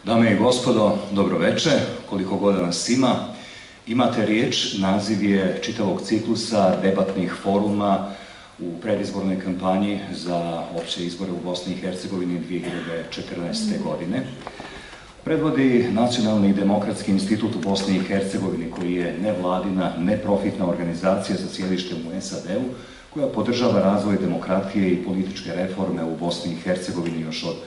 Dame i gospodo, dobro večer, koliko god nas ima. Imate riječ, naziv je čitavog ciklusa debatnih foruma u predizbornoj kampanji za opće izbore u Bosni i Hercegovini 2014. godine. Predvodi Nacionalni demokratski institut u Bosni i Hercegovini, koji je nevladina, neprofitna organizacija sa sjedištem u SAD-u, koja podržava razvoj demokratije i političke reforme u Bosni i Hercegovini još od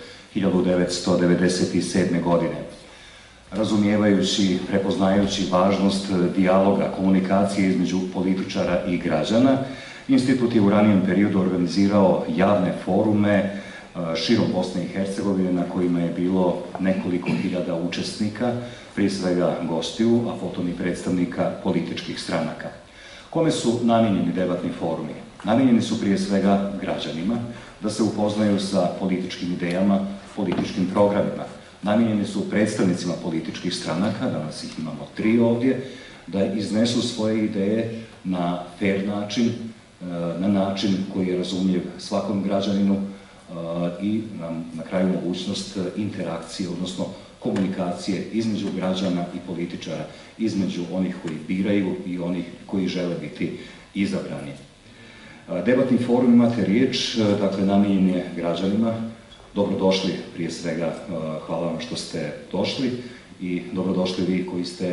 1997. godine. Razumijevajući, prepoznajući važnost dijaloga, komunikacije između političara i građana, institut je u ranijem periodu organizirao javne forume širom Bosne i Hercegovine na kojima je bilo nekoliko hiljada učesnika, prije svega gostiju, a potom i predstavnika političkih stranaka. Kome su namijenjeni debatni forumi? Namijenjeni su prije svega građanima, da se upoznaju sa političkim idejama, političkim programima. Namijenjeni su predstavnicima političkih stranaka, danas ih imamo 3 ovdje, da iznesu svoje ideje na fair način, na način koji je razumljiv svakom građaninu i na kraju mogućnost interakcije, odnosno komunikacije između građana i političara, između onih koji biraju i onih koji žele biti izabrani. Debatni forum, imate riječ, dakle namijenjen je građanima. Dobrodošli prije svega, hvala vam što ste došli i dobrodošli vi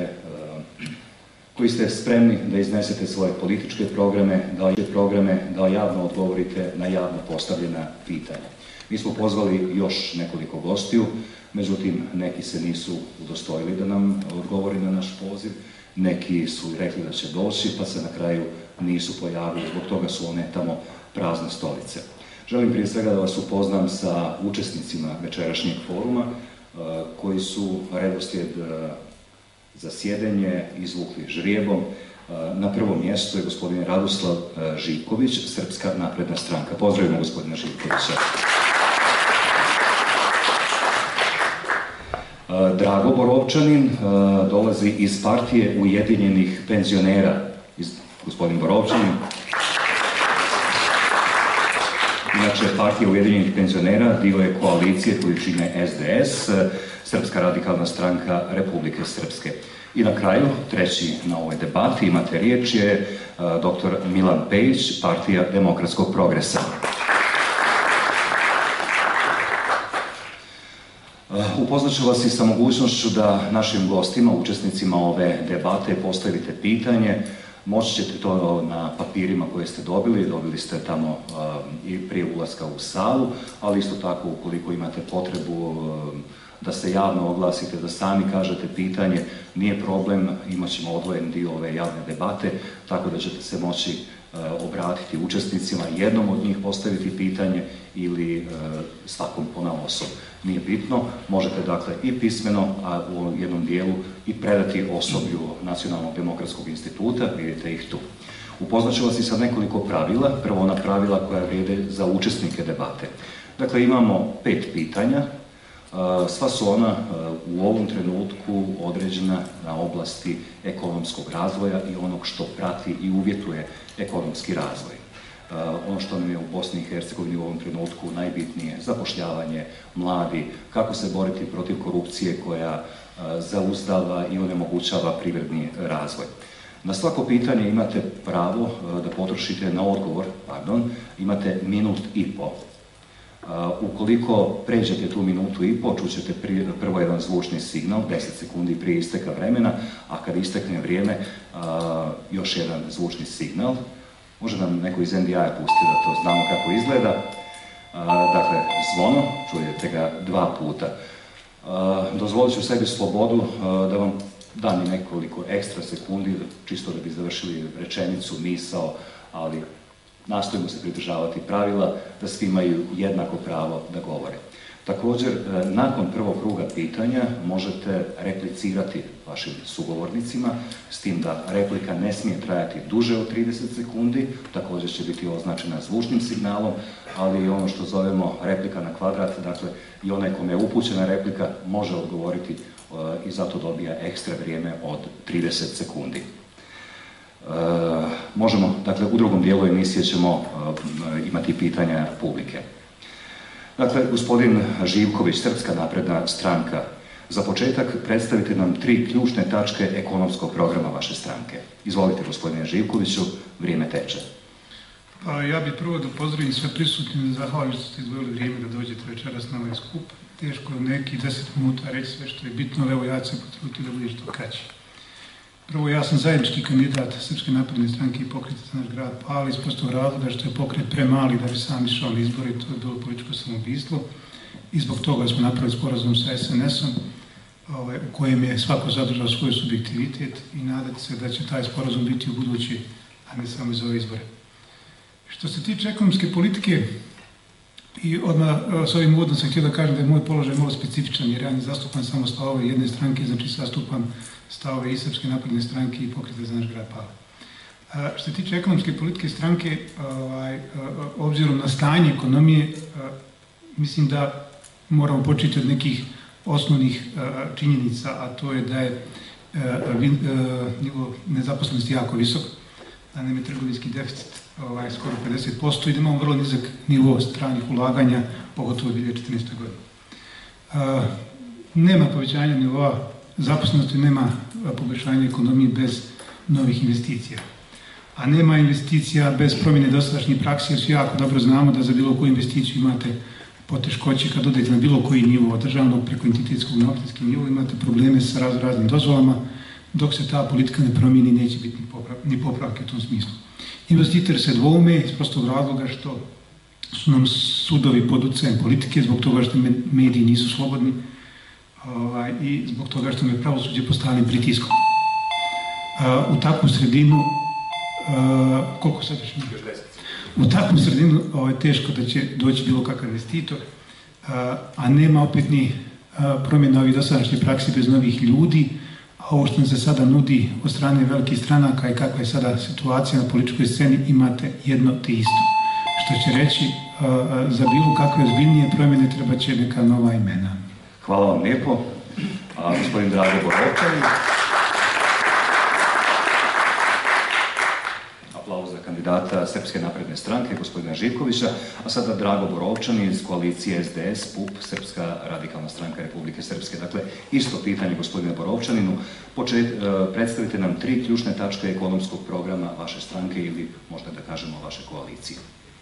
koji ste spremni da iznesete svoje političke programe, da javno odgovorite na javno postavljena pitanja. Mi smo pozvali još nekoliko gostiju, međutim neki se nisu udostojili da nam odgovori na naš poziv, neki su rekli da će doći pa se na kraju nisu pojavili, zbog toga su one tamo prazne stolice. Želim prije svega da vas upoznam sa učesnicima večerašnjeg foruma koji su redoslijed za sjedenje izvukli žrijebom. Na prvom mjestu je gospodin Radoslav Živković, Srpska napredna stranka. Pozdravimo gospodina Živkovića. Drago Borovčanin dolazi iz partije Ujedinjenih penzionera. Gospodin Borovčanin. Inače, partija Ujedinjenih penzionera dio je koalicije koju čine SDS, Srpska radikalna stranka Republike Srpske. I na kraju, treći na ovoj debati, imate riječ, je dr. Milan Pejić, partija Demokratskog progresa. Upoznat ću vas i sa mogućnošću da našim gostima, učesnicima ove debate, postavite pitanje. Moći ćete to na papirima koje ste dobili ste tamo i prije ulaska u salu, ali isto tako ukoliko imate potrebu da se javno oglasite, da sami kažete pitanje, nije problem, imat ćemo odvojen dio ove javne debate, tako da ćete se moći obratiti učesnicima, jednom od njih postaviti pitanje ili svakom ponaosob. Nije bitno, možete dakle i pismeno, a u jednom dijelu i predati osoblju Nacionalnog demokratskog instituta, vidite ih tu. Upoznat ću vas i sa nekoliko pravila, prvo ona pravila koja vrijede za učesnike debate. Dakle, imamo 5 pitanja, sva su ona u ovom trenutku određena na oblasti ekonomskog razvoja i onog što prati i uvjetuje ekonomski razvoj. Ono što nam je u Bosni i Hercegovini u ovom trenutku najbitnije, zapošljavanje, mladi, kako se boriti protiv korupcije koja zauzdava i onemogućava privredni razvoj. Na svako pitanje imate pravo da potrošite na odgovor, imate minut i po. Ukoliko pređete tu minutu i po, čućete prvo jedan zvučni signal, 10 sekundi prije isteka vremena, a kad istekne vrijeme, još jedan zvučni signal. Može nam neko iz NDI-a pustiti da to znamo kako izgleda. Dakle, zvono, čujete ga 2 puta. Dozvolit ću sebi slobodu da vam dam i nekoliko ekstra sekundi, čisto da bi završili rečenicu, misao, ali nastojimo se pridržavati pravila da svi imaju jednako pravo da govore. Također, nakon prvog kruga pitanja možete replicirati vašim sugovornicima, s tim da replika ne smije trajati duže od 30 sekundi, također će biti označena zvučnim signalom, ali i ono što zovemo replika na kvadrat, dakle i onaj kome je upućena replika može odgovoriti i zato dobija ekstra vrijeme od 30 sekundi. Možemo, dakle, u drugom dijelu emisije ćemo imati pitanja publike. Dakle, gospodin Živković, Srpska napredna stranka, Za početak predstavite nam 3 ključne tačke ekonomskog programa vaše stranke. Izvolite, gospodine Živkoviću, vrijeme teče. Ja bih prvo da pozdravim sve prisutne i zahvalim što ste izdvojili vrijeme da dođete večeras na ovaj skup. Teško je u nekih 10 minuta reći sve što je bitno, ali evo ja ću se potruditi da bude što kraće. Prvo, ja sam zajednički kandidat Srpske napredne stranke i Pokreta za naš grad Pali iz prostog razloga što je pokret premali da bi sam išao na izbore, to je bilo političko samoubistvo i zbog toga smo napravili sporazum sa SNS-om u kojem je svako zadržao svoj subjektivitet i nadati se da će taj sporazum biti u budući, a ne samo iz ove izbore. Što se tiče ekonomske politike, i odmah s ovim uvodom sam htio da kažem da je moj položaj malo specifičan jer ja ne zastupam samo stavove jedne stranke, znači zastupam stavove i Srpske napredne stranke i Pokreta za naš grad Pali. Što se tiče ekonomske politike stranke, obzirom na stanje ekonomije, mislim da moramo početi od nekih osnovnih činjenica, a to je da je nivo nezaposlenosti jako visok, da nam je trgovinski deficit skoro 50% i da imamo vrlo nizak nivo stranih ulaganja, pogotovo u 2014. godini. Nema povećanja nivoa zaposlenosti, nema poboljšanja ekonomije bez novih investicija. A nema investicija bez promjene dosadašnjih praksi, jer svi jako dobro znamo da za bilo koju investiciju imate poteškoće kad odete na bilo koji nivo, od državnog preko entitetskog na općinski nivo, imate probleme sa raznim dozvolama, dok se ta politika ne promijeni, neće biti ni popravke u tom smislu. Investitori se dvoume iz prostog razloga što su nam sudovi pod utjecajem politike, zbog toga što mediji nisu slobodni i zbog toga što me pravosuđe postavljeno pritiskom. U takvu sredinu, koliko sad još ima? U takvu sredinu teško da će doći bilo kakav investitor, a nema opet ni promjena ovih dosadašnje praksi bez novih ljudi, a ovo što nam se sada nudi od strane velikih stranaka i kakva je sada situacija na političkoj sceni, imate jedno te isto. Što će reći, za bilo kakve ozbiljnije promjene treba će neka nova imena. Hvala vam lijepo. Gospodin Drago Borovčanin. Aplauz za kandidata Srpske napredne stranke, gospodina Živkovića, a sada Drago Borovčanin iz koalicije SDS, PUP, Srpska radikalna stranka Republike Srpske. Dakle, isto pitanje gospodine Borovčaninu. Predstavite nam 3 ključne tačke ekonomskog programa vaše stranke ili možda da kažemo vaše koalicije.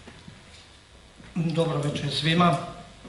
Dobro večer svima.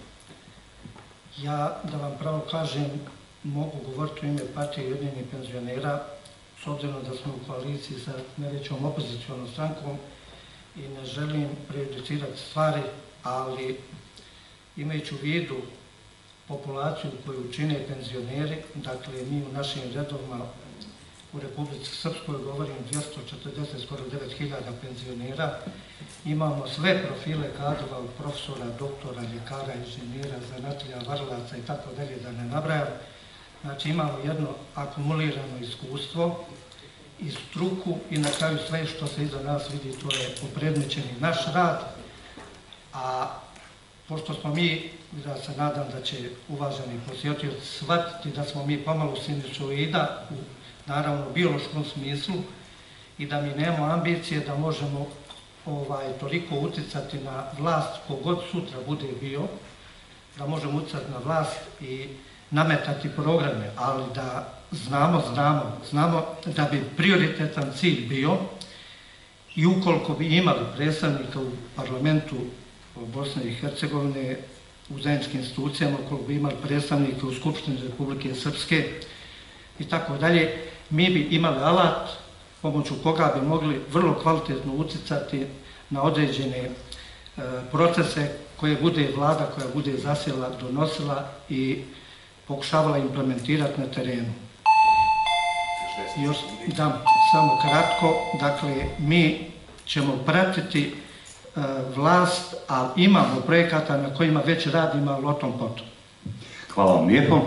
Ja, da vam pravo kažem, mogu govoriti u ime partije Ujedinjenih penzionera, s obzirom da smo u koaliciji sa najvećom opozicionom strankom i ne želim prejudicirati stvari, ali imajući u vidu populaciju koju čine penzioneri, dakle mi u našim redovima u Republici Srpskoj, govorim 240, skoro 9.000 penzionera, imamo sve profile kadrova od profesora, doktora, ljekara, inženjera, zanatlja, varlaca i tako dalje, da ne nabrajam. Znači imamo jedno akumulirano iskustvo i struku i na kraju sve što se iza nas vidi, to je opredmećeni naš rad, a pošto smo mi, da se nadam da će uvaženi posjetioci shvatiti da smo mi pomalo sinusoida u naravno biološkom smislu i da mi nemamo ambicije da možemo toliko uticati na vlast kogod sutra bude bio, da možemo uticati na vlast i nametati programe, ali da znamo da bi prioritetan cilj bio i ukoliko bi imali predstavnika u parlamentu Bosne i Hercegovine, u zajedničkim institucijama, ukoliko bi imali predstavnika u Skupštini Republike Srpske i tako dalje, mi bi imali alat pomoću koga bi mogli vrlo kvalitetno uticati na određene procese koje bude vlada, koja bude zasjela, donosila i pokušavala implementirati na terenu. Još dam samo kratko, dakle, mi ćemo pratiti vlast, ali imamo projekata na kojima već radimo, ali o tom potom. Hvala vam lijepo.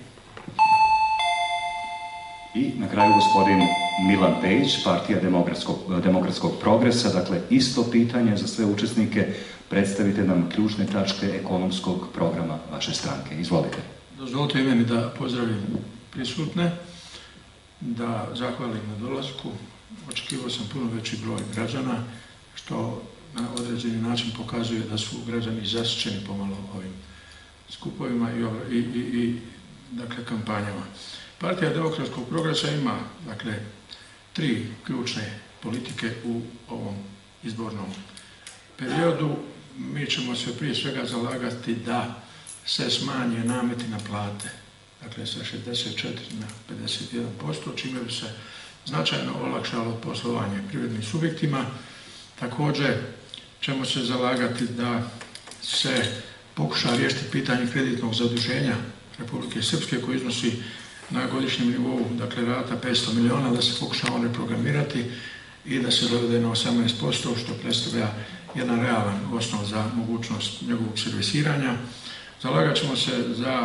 I na kraju gospodin Milan Pejić, Partija demokratskog progresa. Dakle, isto pitanje za sve učesnike. Predstavite nam ključne tačke ekonomskog programa vaše stranke. Izvolite. Dozvolite i meni da pozdravim prisutne, da zahvalim na dolasku. Očekivao sam puno veći broj građana, što na određeni način pokazuje da su građani zasićeni pomalo ovim skupovima i kampanjama. Partija demokratskog progresa ima tri ključne politike u ovom izbornom periodu. Mi ćemo se prije svega zalagati da se smanje nameti na plate, sa 64 na 51%, čime bi se značajno olakšalo poslovanje privrednim subjektima. Također ćemo se zalagati da se pokuša riješiti pitanje kreditnog zaduženja Republike Srpske koji iznosi na godišnjem nivou, rata 500 milijuna, da se pokuša on reprogramirati i da se dovede na 18%, što predstavlja jedan realan osnov za mogućnost njegovog servisiranja. Zalagat ćemo se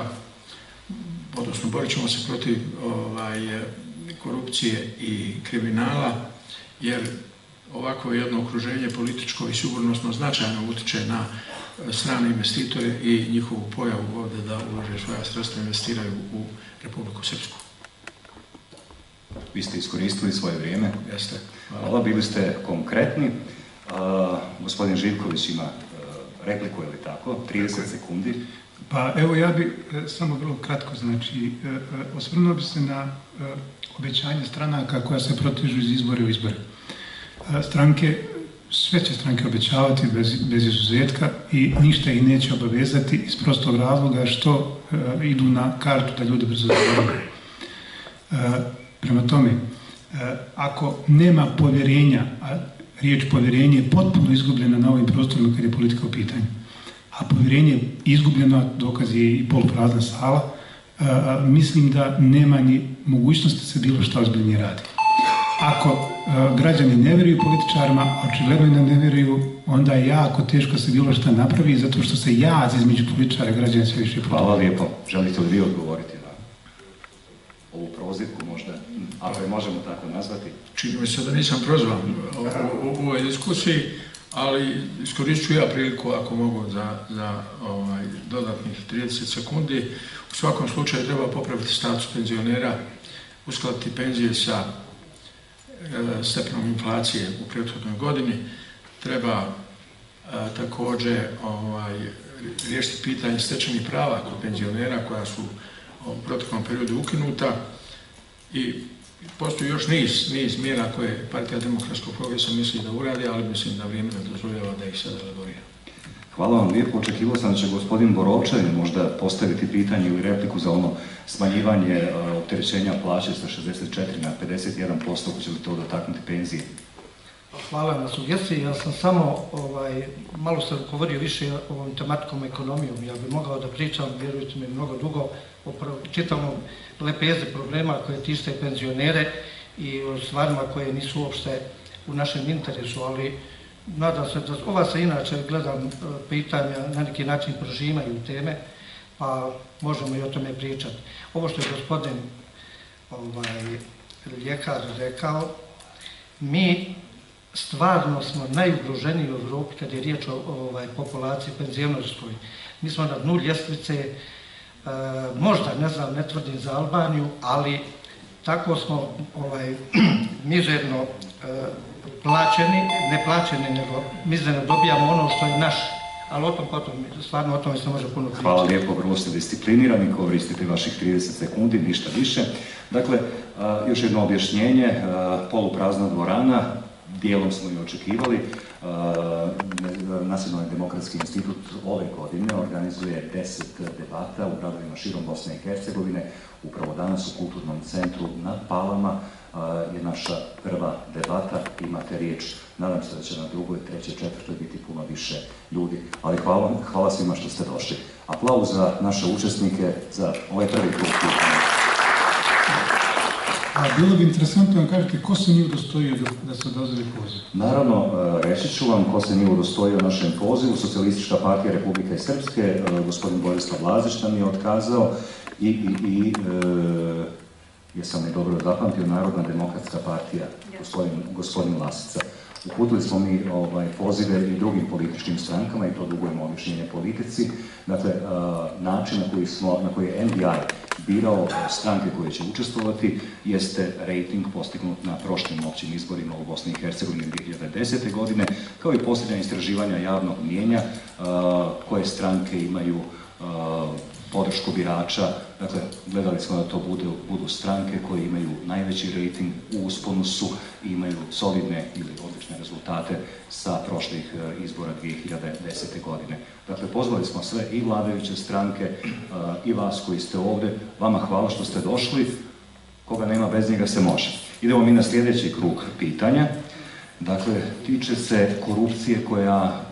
borit ćemo se protiv korupcije i kriminala, jer ovako jedno okruženje političko i sigurnosno značajno utiče na strane investitore i njihovu pojavu ovdje da ulože svoja sredstva, investiraju u Republiku Srpsku. Vi ste iskoristili svoje vrijeme. Jeste. Hvala, bili ste konkretni. Gospodin Živković ima repliku, je li tako? 30 sekundi. Pa evo, ja bi samo vrlo kratko, osvrnuo bi se na obećanje stranaka koja se protežu iz izbora u izbore. Sve će stranke obećavati bez izuzetka i ništa ih neće obavezati iz prostog razloga što idu na kartu da ljudi brzo zaboravljaju. Prema tome, ako nema povjerenja, a riječ povjerenje je potpuno izgubljena na ovim prostorima kad je politika u pitanju, a povjerenje je izgubljeno, dokaz je i poluprazna sala, mislim da nema ni mogućnosti da se bilo što ozbiljnije radi. Ako građani ne vjeruju političarima, očigledno nam ne vjeruju, onda je jako teško se bilo što napravi, zato što se jaz između političara i građana sve više produžuje. Hvala lijepo. Želite li vi odgovoriti na ovu prozivku možda, ako je možemo tako nazvati? Čini mi se da nisam prozvan u ovoj diskusiji, ali iskoristit ću ja priliku ako mogu za dodatnih 30 sekundi. U svakom slučaju treba popraviti status penzionera, uskladiti penzije sa stepenom inflacije u prethodnoj godini. Treba također riješiti pitanje stečenih prava kod penzionera koja su u proteklom periodu ukinuta i postoji još niz mjera koje Partija demokratskog progresa misli da uradi, ali mislim da vrijeme ne dozvoljava da ih sada elaborira. Hvala vam lijepo. Očekivao sam da će gospodin Borovčanin možda postaviti pitanje ili repliku za ono smanjivanje opterećenja plaće sa 64 na 51%, hoće li to dotaknuti penzije? Hvala na sugestiji. Ja sam samo malo se rukovodio više ovom tematikom ekonomijom. Ja bih mogao da pričam, vjerujte mi, mnogo dugo o čitavom lepezi problema koje tište penzionere i o stvarima koje nisu uopšte u našem interesu, ali nadam se da ova se inače, gledam pitanja, na neki način prožimaju teme, pa možemo i o tome pričati. Ovo što je gospodin ljekar rekao, mi stvarno smo najugroženiji u Evropi kad je riječ o populaciji penzionerskoj. Mi smo na dnu ljestvice, možda, ne tvrdim za Albaniju, ali tako smo mizerno plaćeni, ne plaćeni, nego mizerno dobijamo ono što je naš. Ali o tom potom, stvarno o tome se može puno pričati. Hvala lijepo, vrlo ste disciplinirani, koristite vaših 30 sekundi, ništa više. Dakle, još jedno objašnjenje, poluprazna dvorana, dijelom smo i očekivali. Nacionalni demokratski institut ove godine organizuje 10 debata u gradovima širom Bosne i Hercegovine. Upravo danas u Kulturnom centru na Palama je naša prva debata. Imate riječ. Nadam se da će na drugoj, trećoj, četvrtoj biti puno više ljudi. Ali hvala svima što ste došli. Aplauz za naše učesnike za ovaj prvi krug pitanja. Bilo bi interesantno vam kažete ko se nije udostojio da se odazove poziv. Naravno, reći ću vam ko se nije udostojio našem pozivu. Socijalistička partija Republike Srpske, gospodin Borislav Lazić nam je otkazao i jesam li dobro zapamtio, Narodna demokratska partija, gospodin Lasica. Uputili smo mi pozive i drugim političkim strankama i to dugujemo objašnjenje politici. Dakle, način na koji je NDI birao stranke koje će učestvovati jeste rejting postignut na prošlim općim izborima u Bosni i Hercegovini 2010. godine, kao i posljednja istraživanja javnog mnijenja koje stranke imaju podršku podršku birača. Dakle, gledali smo da to budu stranke koje imaju najveći rejting, u usponu su i imaju solidne ili odlične rezultate sa prošlih izbora 2010. godine. Dakle, pozvali smo sve i vladajuće stranke i vas koji ste ovdje. Vama hvala što ste došli. Koga nema, bez njega se može. Idemo mi na sljedeći krug pitanja. Dakle, tiče se korupcije koja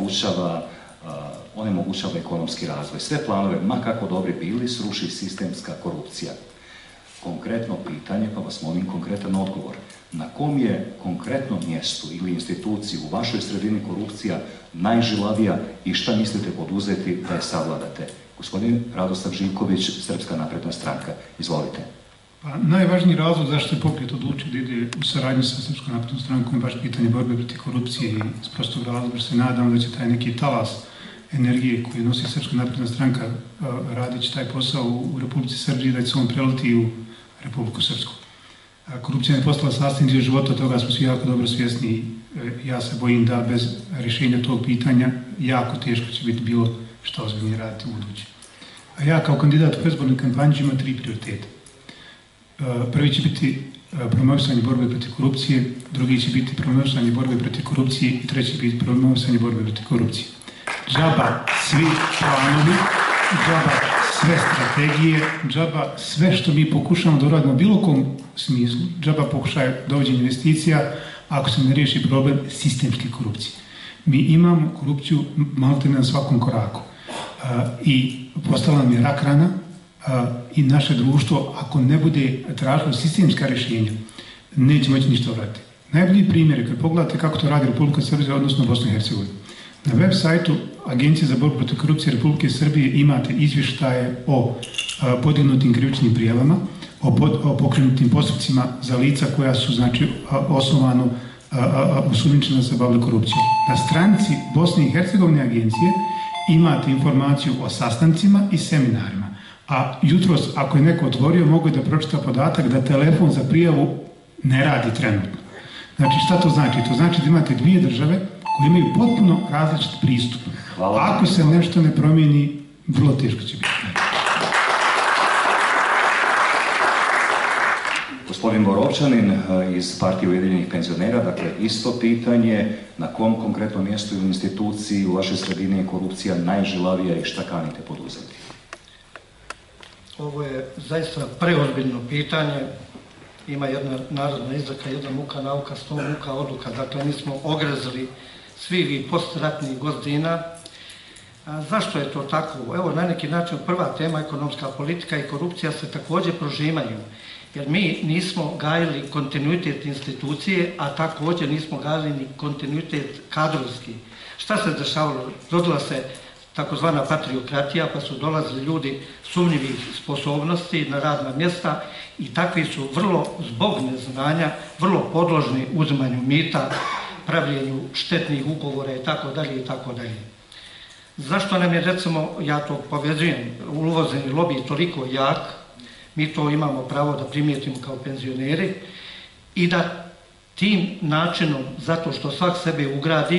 onemogućava ekonomski razvoj. Sve planove, ma kako dobri bili, sruši sistemska korupcija. Konkretno pitanje, pa vas molim konkretan odgovor. Na kom je konkretnom mjestu ili instituciji u vašoj sredini korupcija najžilavija i šta mislite poduzeti da je savladate? Gospodin Radoslav Živković, Srpska napredna stranka. Izvolite. Pa, najvažniji razlog zašto je pokret odlučio da ide u saradnju sa Srpskom naprednom strankom je baš pitanje borbe protiv korupcije i iz prostog razloga se nadamo da će taj neki talas energije koju nosi Srpska napredna stranka radići taj posao u Republici Srbiji, da će se on preliti u Republiku Srpsku. Korupcija je postala sastavni dio života, toga smo svi jako dobro svjesni. Ja se bojim da bez rješenja tog pitanja jako teško će biti bilo što ozbiljnije raditi u budući. A ja kao kandidat u predizbornoj kampanji imam 3 prioriteta. Prvi će biti promovisanje borbe protiv korupcije, drugi će biti promovisanje borbe protiv korupcije i treći će biti promovisanje borbe protiv korupcije. Džaba svi planovi, džaba sve strategije, džaba sve što mi pokušamo da uradimo u bilo kom smislu, džaba pokušaje dovođenja investicija ako se ne riješi problem sistemske korupcije. Mi imamo korupciju maltene na svakom koraku i postala nam je rak rana i naše društvo, ako ne bude tražilo sistemska rješenja, neće moći ništa uraditi. Najbolji primjer je kad pogledate kako to radi Republika Srbija, odnosno Bosna i Hercegovina. Na web sajtu Agencije za borbu protiv korupcije Republike Srbije imate izvještaje o podignutim krivičnim prijavama, o pokrenutim postupcima za lica koja su osnovano osumnjičena da se bavili korupcijom. Na stranici Bosne i Hercegovine agencije imate informaciju o sastancima i seminarima. A jutros, ako je neko otvorio, mogu da pročita podatak da telefon za prijavu ne radi trenutno. Znači, šta to znači? To znači da imate 2 države koje imaju potpuno različit pristup. Ako se nešto ne promijeni, vrlo teško će biti. Gospodin Borovčanin iz Partije Ujedinjenih penzionera, dakle isto pitanje, na kom konkretnom mjestu ili instituciji u vašoj sredini je korupcija najžilavija i šta kanite poduzeti? Ovo je zaista preozbiljno pitanje. Ima jedna narodna izreka, jedna muka nauka, 100 muka odluka. Dakle, mi smo ogrezli svi vi postratnih godina. Zašto je to tako? Evo, na neki način prva tema, ekonomska politika i korupcija se također prožimaju. Jer mi nismo gajili kontinuitet institucije, a također nismo gajili ni kontinuitet kadrovski. Šta se dešavalo? Rodila se takozvana patriokratija, pa su dolazili ljudi sumnjivih sposobnosti na radna mjesta i takvi su vrlo, zbog neznanja, vrlo podložni uzimanju mita, pravljenju štetnih ugovora i tako dalje i tako dalje. Zašto nam je, recimo, ja to povezujem, uvozni lobij toliko jak, mi to imamo pravo da primijetimo kao penzioneri i da tim načinom, zato što svak sebe ugradi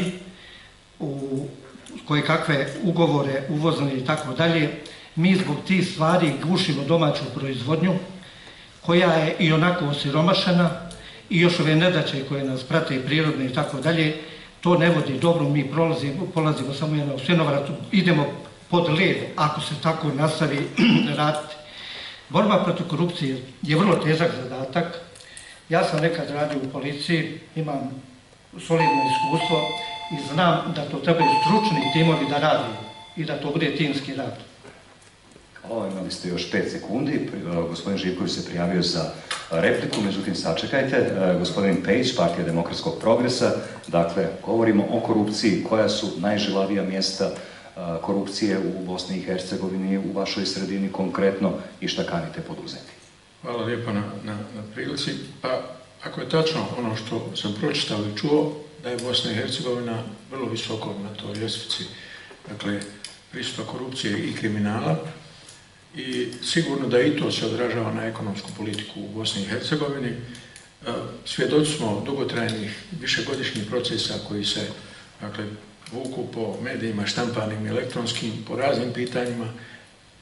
u koje kakve ugovore uvozne i tako dalje, mi zbog tih stvari gušimo domaću proizvodnju koja je i onako osiromašena i još ove nedaće koje nas prate prirodne i tako dalje, to ne vodi dobro, mi polazimo samo jedno u svinovratu, idemo pod led ako se tako nastavi raditi. Borba protiv korupcije je vrlo težak zadatak. Ja sam nekad radio u policiji, imam solidno iskustvo i znam da to trebaju stručni timovi da radi i da to bude timski rad. Hvala, imali ste još 5 sekundi. Gospodin Živković se prijavio za repliku, međutim sačekajte. Gospodin Pejić, Partija demokratskog progresa. Dakle, govorimo o korupciji. Koja su najžilavija mjesta korupcije u Bosni i Hercegovini, u vašoj sredini konkretno i šta kanite poduzeti? Hvala lijepa na prilici. Pa, ako je tačno ono što sam pročitao i čuo, da je Bosna i Hercegovina vrlo visoko na toj ljestvici, dakle, prisutna korupcije i kriminala i sigurno da i to se odražava na ekonomsku politiku u Bosni i Hercegovini. Svjedoci smo dugotrajnih višegodišnjih procesa koji se, dakle, vuku po medijima štampanim i elektronskim, po raznim pitanjima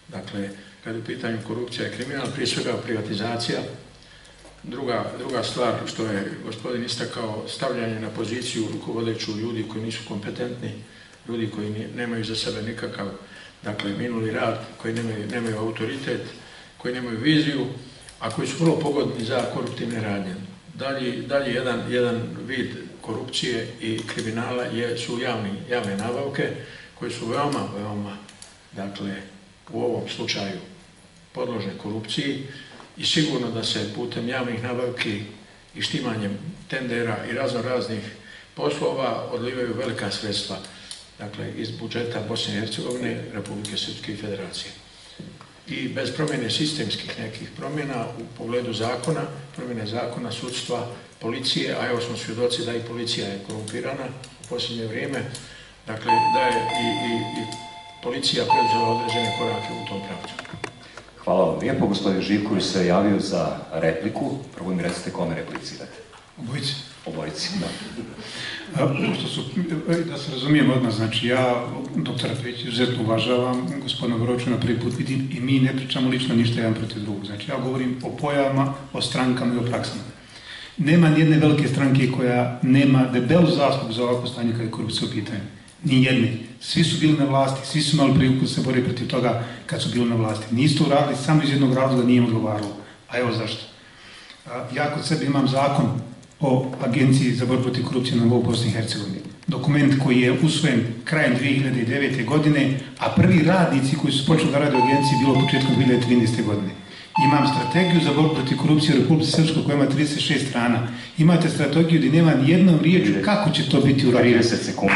Dakle, kad je u pitanju korupcija i kriminal, prije svega privatizacija. Druga stvar što je gospodin istakao, stavljanje na poziciju rukovodeću ljudi koji nisu kompetentni, ljudi koji nemaju za sebe nikakav, dakle, minuli rad, koji nemaju autoritet, koji nemaju viziju, a koji su vrlo pogodni za koruptivne radnje. Dalje jedan vid korupcije i kriminala su javne nabavke, koje su veoma, dakle, u ovom slučaju podložne korupciji i sigurno da se putem javnih nabavki i štimanjem tendera i raznih poslova odlivaju velika sredstva, dakle, iz budžeta Bosne i Hercegovine, Republike Srpske i Federacije. I bez promjene sistemskih nekih promjena u pogledu zakona, promjene zakona, sudstva, policije, a evo smo svjedoci da i policija je korumpirana u posljednje vrijeme, dakle, da je i policija preuzela određene korake u tom pravcu. Hvala vam lijepo. Gospodin Živković se javio za repliku. Prvo mi recite kome replicirate. Obojici. Obojici, da. Da se razumijem odmah, znači ja doktora Pejića izuzetno uvažavam, gospodina Boročana prvi put vidim i mi ne pričamo lično ništa jedan protiv drugog. Znači ja govorim o pojavama, o strankama i o praksama. Nema nijedne velike stranke koja nema debelu zaslugu za ovako stanje kada je korupcija u pitanju. Nijedne. Svi su bili na vlasti, svi su imali priliku da se bore protiv toga kad su bili na vlasti. Niste uradili samo iz jednog razloga nije im odgovaralo. A evo zašto. Ja kod sebe imam zakon o Agenciji za borbu protiv korupcije na nivou Bosne i Hercegovine. Dokument koji je usvojen krajem 2009. godine, a prvi radnici koji su počeli da rade u agenciji bilo početkom 2013. godine. Imam strategiju za borbu protiv korupcije u Republici Srpskoj koja ima 36 strana. Imate strategiju gdje nema ni jednom riječu kako će to biti urađeno. 30 sekundi.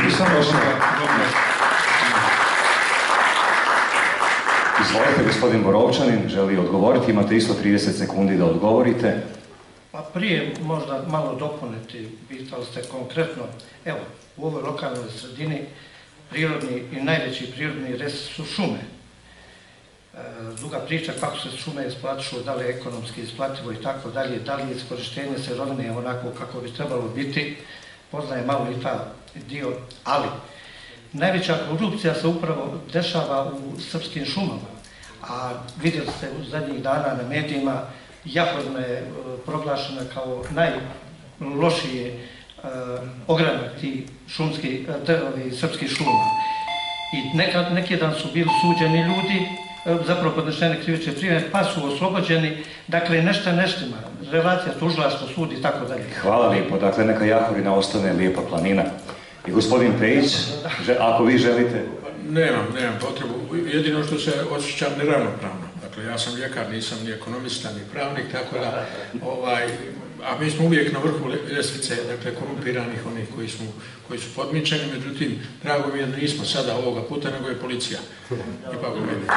Izvolite, gospodin Borovčanin želi odgovoriti. Imate isto 30 sekundi da odgovorite. Pa prije možda malo dopuniti, pitali ste konkretno, evo, u ovoj lokalnoj sredini prirodni i najveći prirodni resurs su šume. Duga priča kako se šume isplatišu, da li je ekonomski isplativo i tako dalje, da li je iskorištenje sirovine onako kako bi trebalo biti, poznaje malo i ta dio, ali najveća korupcija se upravo dešava u srpskim šumama, a vidjeli ste u zadnjih dana na medijima, Jahodina je proglašena kao najlošiji ogranak tih srpskih šuma. I neki dan su bili suđeni ljudi, zapravo podnešene krivične prijave, pa su oslobođeni, dakle nešto neštima, relacija tužilaštvo, sud i tako dalje. Hvala lijepo, dakle neka Jahorina ostane lijepa planina. I gospodin Pejić, ako vi želite... Nemam potrebu, jedino što se osjećam neravnopravno. Dakle, ja sam ljekar, nisam ni ekonomista, ni pravnik, tako da, a mi smo uvijek na vrhu ljestvice, dakle, korumpiranih, onih koji su podmičeni, međutim, drago mi je da nismo sada ovoga puta, nego je policija. Ipak u meni.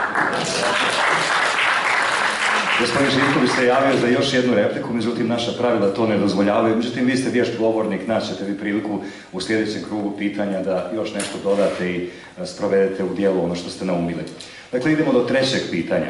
Gospodin Živković se javio za još jednu repliku, međutim, naša pravila to ne dozvoljavaju. Međutim, vi ste vješt govornik, naćete vi priliku u sljedećem krugu pitanja da još nešto dodate i sprovedete u dijelu ono što ste naumili. Dakle, idemo do trećeg pitanja.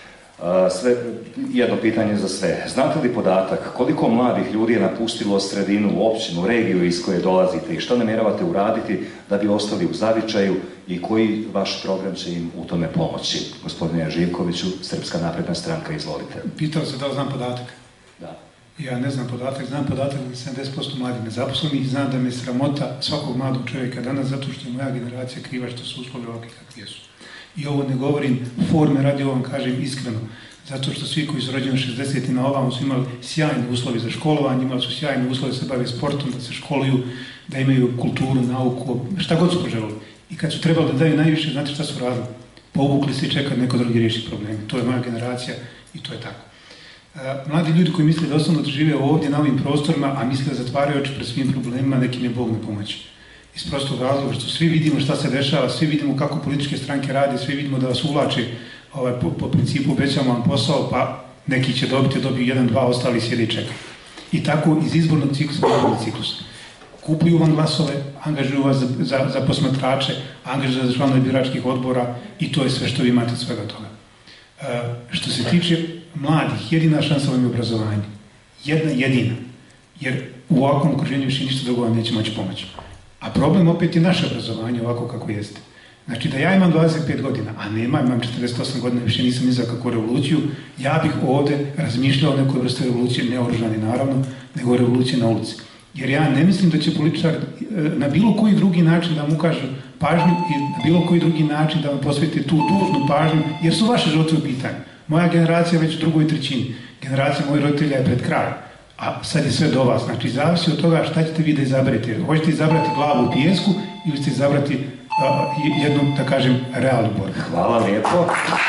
Jedno pitanje za sve. Znate li podatak koliko mladih ljudi je napustilo sredinu, općinu, regiju iz koje dolazite i što namjeravate uraditi da bi ostali u zavičaju i koji vaš program će im u tome pomoći? Gospodine Živkoviću, Srpska napredna stranka, izvolite. Pitao se da li znam podatak? Da. Ja ne znam podatak da je 70% mladih nezaposlenih, znam da me sramota svakog mladog čovjeka danas zato što je moja generacija kriva što su uslovi ovakvi kakvi jesu. I ovo ne govorim forme radi, ovo vam kažem iskreno, zato što svi koji su rođeni 60. na ovamo su imali sjajne uslovi za školovanje, imali su sjajne uslove da se bave sportom, da se školuju, da imaju kulturu, nauku, šta god su poželjeli. I kad su trebali da daju najviše, znate šta su radili? Povukli se i čekali neko drugi riješi probleme. To je moja generacija i to je tako. Mladi ljudi koji misle da osnovno da žive ovdje na ovim prostorima, a misle da zatvaraju oči pred svim problemima, nekim je Bog ne pomoći. Iz prostog razloga što svi vidimo šta se dešava, svi vidimo kako političke stranke rade, svi vidimo da vas uvlače po principu obećamo vam posao, pa neki će dobiti, dobiju 1, 2, ostali sjede i čekaju. I tako iz izbornog ciklusa u izborni ciklus. Kupuju vam glasove, angažuju vas za posmatrače, angažuju za članove biračkih odbora i to je sve što vi imate od svega toga. Što se tiče mladih, jedina šansa vam je obrazovanje. Jedina. Jer u ovakvom okruženju više ništa drugo vam neće moći pomoći. A problem opet je naše obrazovanje ovako kako jeste. Znači da ja imam 25 godina, a imam 48 godina, više nisam ni za kakvu revoluciju, ja bih ovdje razmišljao o nekoj vrsti revolucije, ne oružani naravno, nego revolucije na ulici. Jer ja ne mislim da će političar na bilo koji drugi način da mu ukaže pažnju i na bilo koji drugi način da vam posveti tu dužnu pažnju, jer su vaše živote u pitanju. Moja generacija već u drugoj trećini, generacija mojih roditelja je pred krajem, a sad je sve do vas. Znači, zavisi od toga šta ćete vi da izaberete. Hoćete izabrati glavu u pijesku ili ćete izabrati jednu, da kažem, realnu borbu. Hvala lijepo.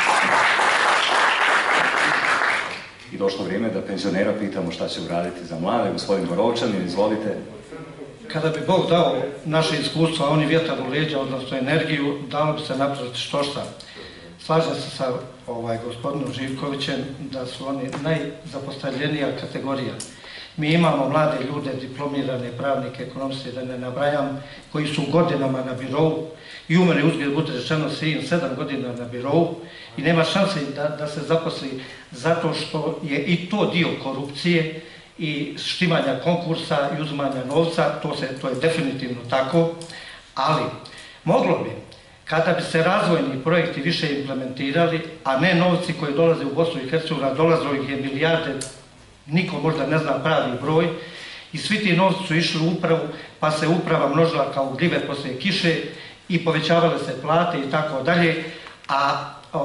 I došlo vrijeme da penzionera pitamo šta će uraditi za mlade. Gospodin Borovčanin, izvolite. Kada bi Bog dao naše iskustvo, a oni vjetar u leđa, odnosno energiju, dalo bi se napraviti što šta. Slažem se sa gospodinom Živkovićem da su oni najzapostavljenija kategorija. Mi imamo mlade ljude, diplomirane pravnike, ekonomiste, da ne nabrajam, koji su godinama na birovu i u mene uzgled bude rečeno sin 7 godina na birovu i nema šanse da se zaposli zato što je i to dio korupcije i štimanja konkursa i uzimanja novca, to je definitivno tako, ali moglo bi, kada bi se razvojni projekti više implementirali, a ne novci koji dolaze u Bosnu i Hercegovinu, dolazilo ih je milijarde, niko možda ne zna pravi broj, i svi ti novci su išli u upravu, pa se uprava množila kao gljive poslije kiše i povećavale se plate i tako dalje, a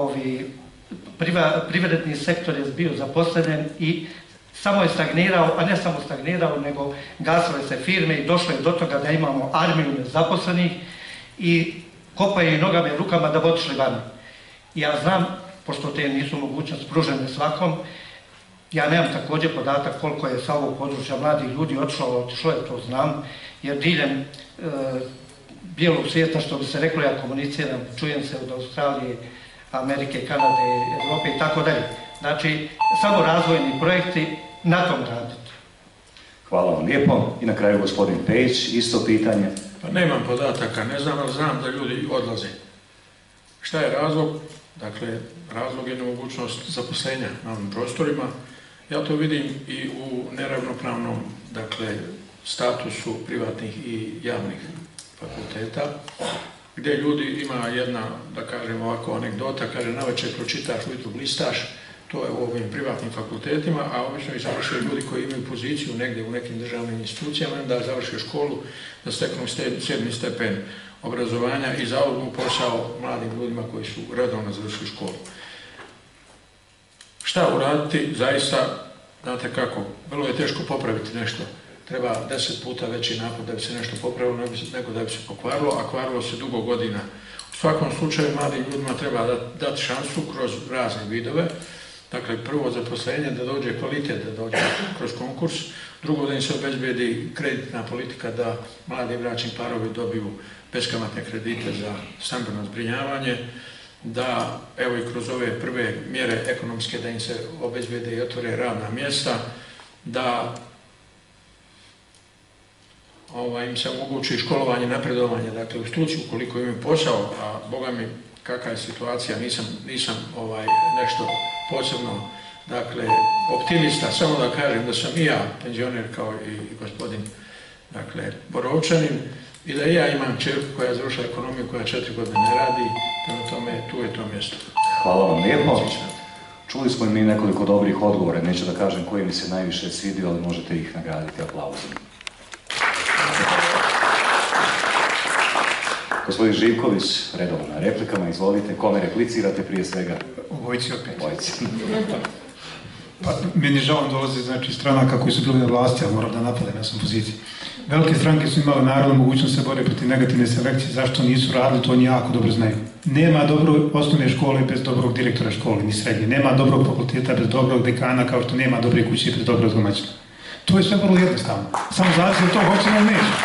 privredni sektor je bio zaposlen i samo je stagnirao, a ne samo stagnirao, nego gasile se firme i došlo je do toga da imamo armiju nezaposlenih i kopaju i nogama i rukama da bi otišli vani. Ja znam, pošto te nisu mogućnosti pružene svakom, ja nemam također podatak koliko je sa ovog područja mladih ljudi otišlo je, to znam, jer diljem bijelog svijeta, što bi se reklo, ja komuniciram, čujem se od Australije, Amerike, Kanade, Europe i tako dalje. Znači, samo razvojni projekti na tom raditi. Hvala vam lijepo. I na kraju gospodin Pejić, isto pitanje. Pa nemam podataka, ne znam, ali znam da ljudi odlaze. Šta je razlog? Dakle, razlog je nemogućnost zaposlenja na ovim prostorima. Ja to vidim i u neravnopravnom, dakle, statusu privatnih i javnih fakulteta, gdje ljudi ima jedna, da kažem ovako, anegdota, kaže, navečer pročitaš, ujutro blistaš, to je u ovim privatnim fakultetima, a obično i završaju ljudi koji imaju poziciju negdje u nekim državnim institucijama, da završe školu, da steknu 7. stepen obrazovanja i zauzmu posao mladim ljudima koji su redovno završili školu. Šta uraditi? Zaista, znate kako, vrlo je teško popraviti nešto. Treba 10 puta veći napad da bi se nešto popravilo nego da bi se pokvarilo, a kvarilo se dugo godina. U svakom slučaju mladim ljudima treba dati šansu kroz razne vidove. Dakle, prvo zaposlenje, da dođe kvalitet, da dođe kroz konkurs. Drugo, da im se obezbedi kreditna politika, da mladi bračni parovi dobiju beskamatne kredite za stambeno zbrinjavanje, da evo i kroz ove prve mjere ekonomske da im se obezbede i otvore radna mjesta, da im se omogući školovanje, napredovanje, dakle u struci ukoliko imaju posao, a boga mi kakva je situacija, nisam nešto posebno, dakle, optimista, samo da kažem da sam i ja penzioner kao i gospodin, dakle, Borovčanin, i da i ja imam čerku koja je završila ekonomiju, koja 4 godine ne radi, prema tome tu je to mjesto. Hvala vam lijepo. Čuli smo mi nekoliko dobrih odgovora, neću da kažem koji mi se najviše svidio, ali možete ih nagraditi aplauzom. Gospodin Živković, redovno na replikama, izvolite. Kome replicirate prije svega? Obojici opet. Obojici. Pa, meni žao dolazi, znači, stranaka koji su bili na vlasti, ali moram da napadem, ja sam poziciji. Velike stranke su imale naravno mogućnost se bore protiv negativne selekcije, zašto nisu radili, to oni jako dobro znaju. Nema dobro osnovne škole bez dobrog direktora škole, ni srednje. Nema dobrog fakulteta bez dobrog dekana, kao što nema dobre kuće bez dobrog domaćina. To je sve vrlo jednostavno. Samo zavisi od to hoćemo ili neće.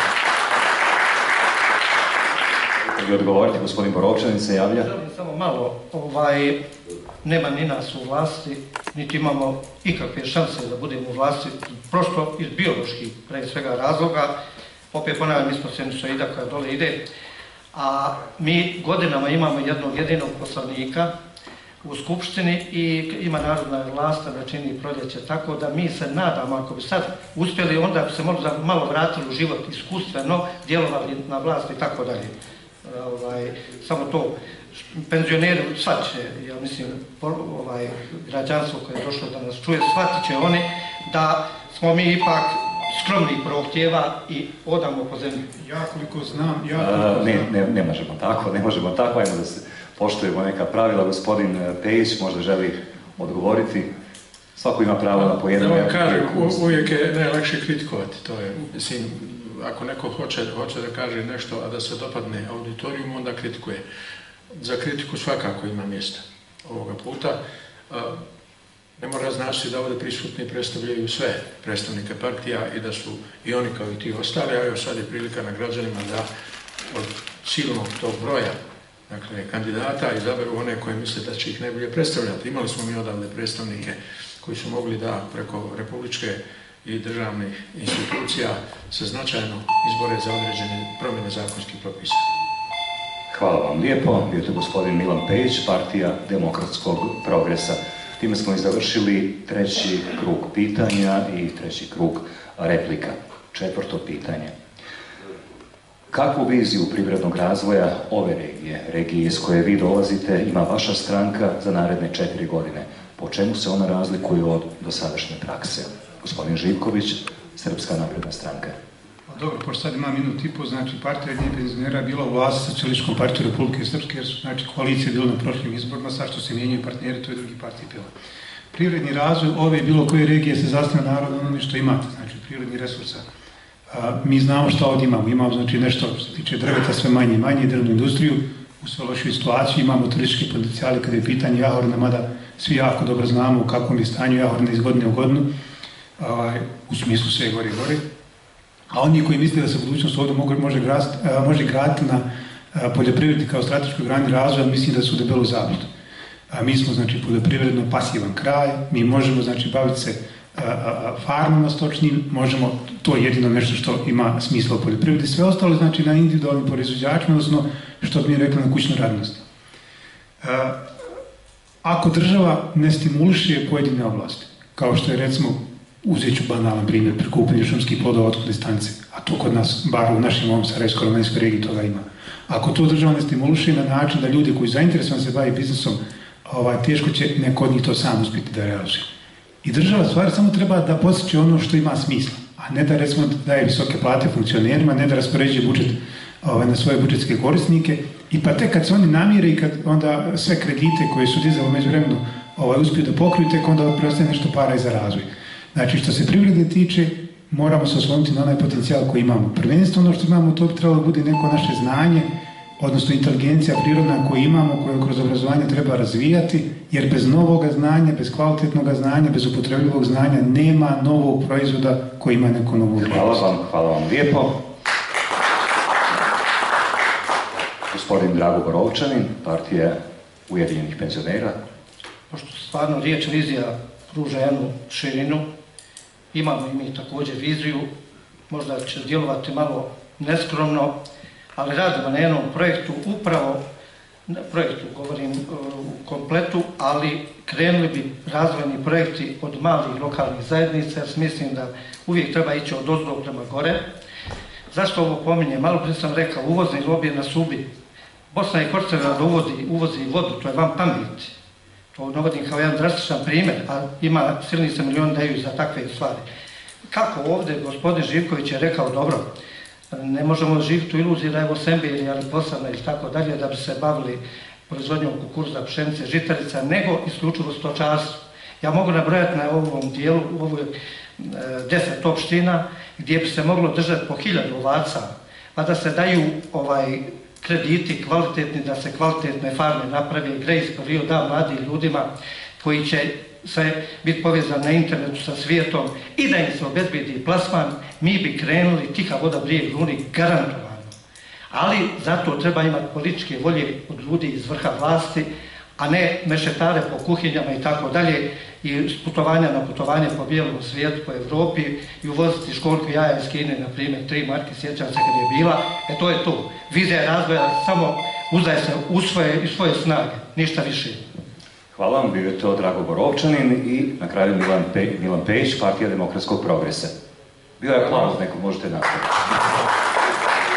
I odgovoriti, gospodin Borovčanin se javlja. Želim samo malo, nema ni nas u vlasti, niti imamo ikakve šanse da budemo u vlasti, prosto iz bioloških, pre svega razloga. Opet ponavljam, mi smo sinusoida koja dole ide, a mi godinama imamo jednog jedinog poslanika u Skupštini i ima narodna vlast da čini proljeće, tako da mi se nadamo, ako bi sad uspjeli, onda bi se možda malo vratili u život iskustveno, djelovali na vlast i tako dalje. samo to. Penzioneri shvatit će, ja mislim, građanstvo koje je došlo da nas čuje, shvatit će oni da smo mi ipak skromnih prohtjeva i odamo po zemlji. Ja koliko znam... Ne možemo tako, ajmo da se poštujemo neka pravila. Gospodin Pejić možda želi odgovoriti. Svako ima pravo na pojedinu... Da vam kažem, uvijek je najlakše kritikovati. To je, mislim, ako neko hoće da kaže nešto, a da se dopadne auditorijumu, onda kritikuje. Za kritiku svakako ima mjesta ovoga puta. Ne mora značiti da ovdje prisutni predstavljaju sve predstavnike partija i da su i oni kao i ti ostali, a evo sad je prilika na građanima da od silnog tog broja kandidata izaberu one koje misle da će ih najbolje predstavljati. Imali smo mi odavde predstavnike koji su mogli da preko republičke i državnih institucija se značajno izbore za određene promjene zakonskih propisa. Hvala vam lijepo. Bio je gospodin Milan Pejić, Partija demokratskog progresa. Time smo i završili treći krug pitanja i treći krug replika. Četvrto pitanje. Kakvu viziju privrednog razvoja ove regije iz koje vi dolazite, ima vaša stranka za naredne 4 godine? Po čemu se ona razlikuje od dosadašnje prakse? Gospodin Živković, Srpska napredna stranka. Dobro, pošto sad ima minut i po, znači Partija ujedinjenih penzionera je bila u vlasti sa Socijalističkom partijom Republike Srpske, jer su znači koalicije bile na prošlim izborima, sad što se mijenjaju partneri, to je drugi partij bila. Privredni razvoj ove bilo koje regije se zasniva naravno onome što imate, znači prirodni resursa. Mi znamo što ovdje imamo. Imamo znači nešto što se tiče drveta sve manje i manje, drvnu industriju, u sve lošoj situaciji, imamo turističke potencijale kada je pitanje Jahorna, mada svi jako dobro znamo u kakvom je stanju Jahorna iz godine u godinu, u smislu sve gore i gore. A oni koji misle da se budućnost ovdje može graditi na poljoprivredi kao strateškoj grani razvoja, mislim da su debelo zabludu. Mi smo znači poljoprivredno pasivan kraj, mi možemo znači baviti se farmama stočnim, možemo, to je jedino nešto što ima smisla u poljoprivredi, sve ostalo znači na individualnim proizvođačima, odnosno što bi mi rekli na kućnoj radnosti. Ako država ne stimuliše pojedine oblasti, kao što je recimo, uzet ću banalan primjer, prikupljanje šumskih plodova od distance, a to kod nas, bar u našim ovom Sarajevsko-romanskoj regiji toga ima. Ako to država ne stimuliše na način da ljudi koji zainteresovani se bavi biznisom, teško će neko od njih to sam uspjeti da realizuje. I država stvari samo treba da posjeće ono što ima smisla, a ne da recimo daje visoke plate funkcionerima, ne da raspoređuje budžet na svoje budžetske korisnike i pa tek kad se oni namire i kad onda sve kredite koje su dizali u međuvremenu uspiju da pokriju, tek onda preostaje nešto para i za razvoj. Znači što se privrede tiče, moramo se osloniti na onaj potencijal koji imamo. Prvenstveno ono što imamo, to bi trebalo bude neko naše znanje, odnosno inteligencija prirodna koju imamo, koju kroz obrazovanje treba razvijati, jer bez novog znanja, bez kvalitetnog znanja, bez upotrebljivog znanja nema novog proizvoda koji ima neko novu vrijednost. Hvala vam lijepo. Gospodin Drago Borovčanin, Partija ujedinjenih penzionera. Pošto stvarno riječ vizija pruža jednu širinu, imamo i mi također viziju, možda će djelovati malo neskromno, ali radimo na jednom projektu, upravo projektu, govorim u kompletu, ali krenuli bi razvojni projekti od malih lokalnih zajednica, jer mislim da uvijek treba ići od ozdo prema gore. Zašto ovo pominjem? Malo prije sam rekao, uvozni lobi je nas ubi. Bosna i Hercegovina da uvozi vodu, to je van pameti. To navodim kao jedan drastičan primjer, a ima silni se milijoni daju za takve stvari. Kako ovdje gospodin Živković je rekao, dobro, ne možemo živjeti u iluziji da je ovo Sembir ali Posavna ili tako dalje, da bi se bavili proizvodnjom kukuruza, pšenice, žitarica, nego isključivo stočarstvo. Ja mogu nabrojati na ovom dijelu, u ovoj 10 opština, gdje bi se moglo držati po 1000 ovaca, pa da se daju krediti kvalitetni, da se kvalitetne farme napravi, grejs period da mladim ljudima koji će se biti povezani na internetu sa svijetom i da im se obezbedi plasman, mi bi krenuli tiha voda brijeg Luni garantovano. Ali zato treba imati političke volje od ljudi iz vrha vlasti, a ne mešetare po kuhinjama i tako dalje i s putovanja na putovanje po bijelom svijetu, po Evropi i uvoziti školjku jaja iz Kine, na primjer, 3 marke, sjećam se kad je bila, to je to. Vizija razvoja samo uzdaje se u svoje snage, ništa više. Hvala vam, bio je to Drago Borovčanin i na kraju Milan Pejić, Partija demokratskog progresa. Bio je aplauz, neko možete nastaviti.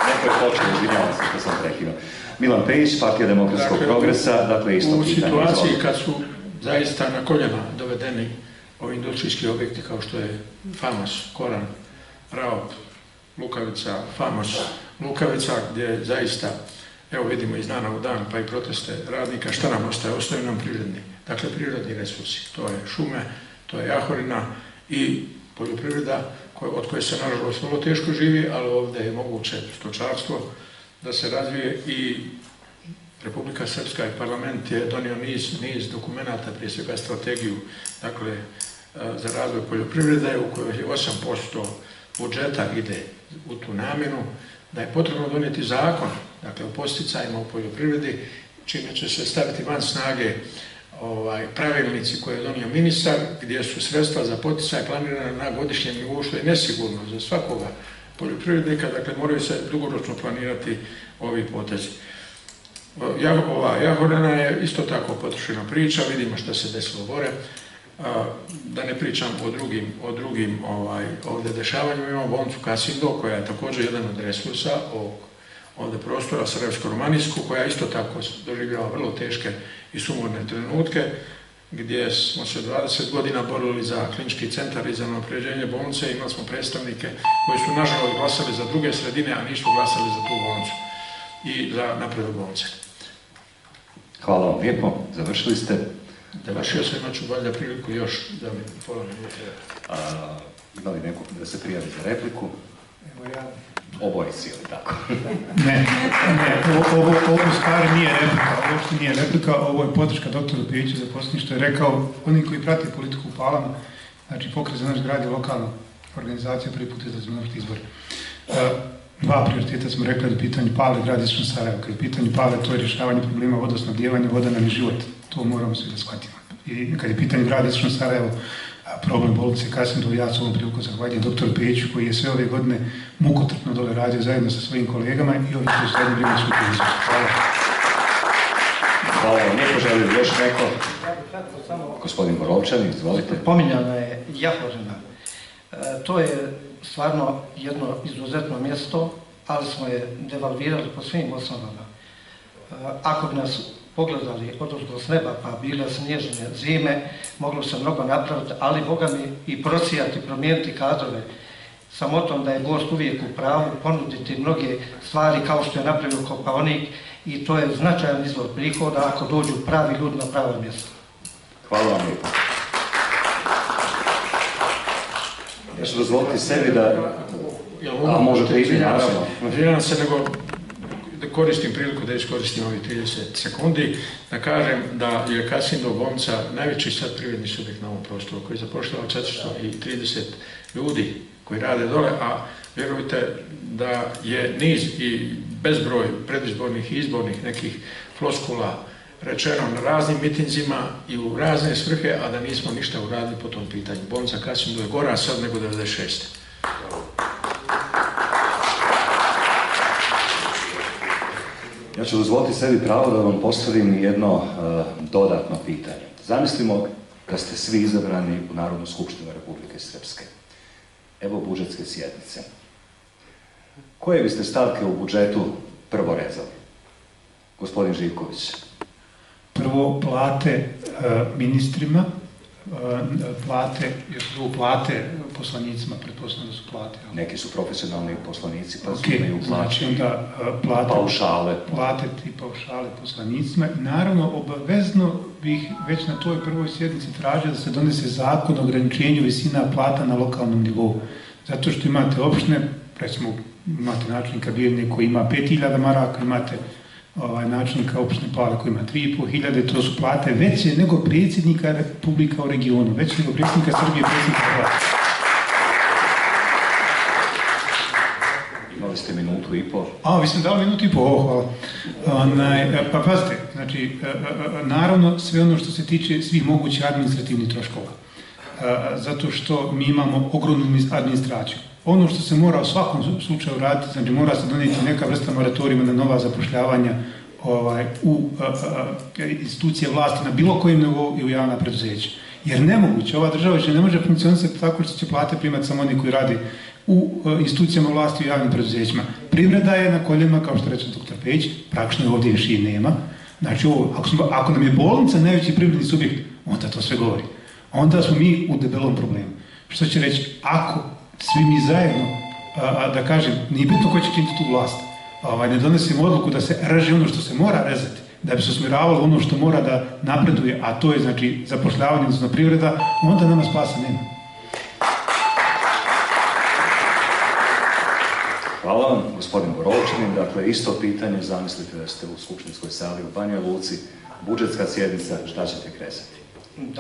Neko je počeo, izvinjavam se što sam prekinuo. Milan Pejić, Partija demokratskog progresa, dakle isto pitanje. U situaciji kad su zaista na koljena dovedeni ovi industrijski objekti kao što je Famos, Koran, Raop, Lukavica, Famos, Lukavica, gdje zaista, evo vidimo iz dana u dan, pa i proteste radnika, šta nam ostaje? Ostaju nam prirodni. Dakle, prirodni resursi. To je šume, to je jahorina i poljoprivreda, od koje se nažalost vrlo teško živi, ali ovdje je moguće stočarstvo da se razvije i Republika Srpska i parlament je donio niz dokumenata, prije svega strategiju, dakle, za razvoj poljoprivrede, u kojoj je 8% budžeta ide u tu namjenu, da je potrebno donijeti zakon, dakle, o posticajima u poljoprivredi, čime će se staviti van snage pravilnici koje je donio ministar, gdje su sredstva za poticaj planirana na godišnjem nivou, što je nesigurno za svakoga poljoprivrednika, dakle, moraju se dugoročno planirati ovi potezi. Ova jahorina je isto tako potrošena priča, vidimo što se desilo gore. Da ne pričam o drugim ovdje dešavanjima, imamo bolnicu Kasindo, koja je također jedan od resursa ovdje prostora Sarajevsko-Romanijsku, koja isto tako doživljava vrlo teške i sumorne trenutke, gdje smo se 20 godina borili za klinički centar i za unapređenje bolnice. Imali smo predstavnike koji su nažalost glasali za druge sredine, a nisu glasali za tu bolnicu i za napredak bolnice. Hvala vam lijepo, završili ste. Završio sam, imat ću valjda priliku još da mi pola minuta. Ima li neko da se prijavi za repliku? Evo ja. Oboje si, ili tako? Ne, ovo stvari nije replika, ovo što nije replika, ovo je podrška doktoru Pejiću za posljednje što je rekao, oni koji prate politiku u Palama, znači Pokret za naš grad je lokalna organizacija, prvi put izlazi na izbor. Dva prioriteta smo rekli da pitanju Pale, grad Istočno Sarajevo. Kad je pitanju Pale, to je rješavanje problema vodosnabdijevanja, voda nam je život. To moramo svi da shvatimo. I kad je pitanju grad Istočno Sarajevo, problem bolnice Kasindo, ja s ovom priliku zahvaljujem doktoru Pejiću koji je sve ove godine mukotrpno dole radio zajedno sa svojim kolegama i ovih koji su zajedno bili su televiziju. Hvala. Hvala vam. Neko želi još neko? Gospodin Borovčan, izvolite. Pominjana je jahorina. To je stvarno jedno izuzetno mjesto, ali smo je devalvirali po svim osnovama. Ako bi nas pogledali odozgo s neba, pa bile snježne zime, moglo se mnogo napraviti, ali Boga mi i prosijati, promijeniti kadrove. Samotom da je gost uvijek u pravu, ponuditi mnoge stvari kao što je napravio Kopaonik i to je značajan izvor prihoda ako dođu pravi ljudi na pravo mjesto. Hvala vam lijepo. Ja ću dozvoliti sebi da... A možete i naravno. Želim se nego da koristim priliku da iskoristim ovih 30 sekundi, da kažem da je Kasindo bolnica najveći sad privredni subjekt na ovom prostoru koji zapošljava 430 ljudi koji rade dole, a vjerujte da je niz i bezbroj predizbornih i izbornih nekih floskula rečeno na raznim mitinzima i u razne svrhe, a da nismo ništa uradili po tom pitanju. Bolnica Kasindo je gora sad nego 96. Ja ću dozvoliti sebi pravo da vam postavim jedno dodatno pitanje. Zamislimo da ste svi izabrani u Narodnu skupštinu Republike Srpske. Evo budžetske sjednice. Koje biste stavke u budžetu prvo rezali? Gospodin Živković. Prvo plate ministrima, plate poslanicima, pretpostavljam da su plate. Neki su profesionalni poslanici, pa okay, imaju znači onda plate i paušale poslanicima. I naravno, obavezno bih već na toj prvoj sjednici tražio da se donese zakon o ograničenju visina plata na lokalnom nivou. Zato što imate opštine, recimo imate načelnika Bijeljne koji ima 5.000 maraka, imate načelnika opštine Pale koji ima 3.500, to su plate veće nego predsjednika Republika u regionu, veće nego predsjednika Srbije, predsjednika Hrvatske. Imali ste minutu i pol. Vi ste dali minutu i pol, hvala. Pa pazite, znači, naravno sve ono što se tiče svih mogućih administrativnih troškova. Zato što mi imamo ogromnu administraciju. Ono što se mora u svakom slučaju raditi, znači mora se donijeti neka vrsta moratorijuma na nova zapošljavanja u institucije vlasti na bilo kojem nivou i u javna preduzeća. Jer nemoguće, ova država više ne može funkcionisati tako što će plate primati samo oni koji radi u institucijama vlasti i javnim preduzećima. Privreda je na koljenima, kao što reče dr. Pejić, praktično ovdje više i nema. Znači, ako nam je bolnica najveći privredni subjekt, onda to sve govori. Onda smo mi u debelom problemu. Što će reći, ako svi mi zajedno, da kažem, nije bitno ko će činiti tu vlast, ne donesimo odluku da se reže ono što se mora rezati, da bi se usmjeravalo ono što mora da napreduje, a to je znači zapošljavanje, odnosno privreda, onda nama spasa nema. Hvala vam, gospodin Borovčanin. Dakle, isto pitanje, zamislite da ste u skupštinskoj sali u Banja Luci, budžetska sjednica, šta ćete kresati? Da.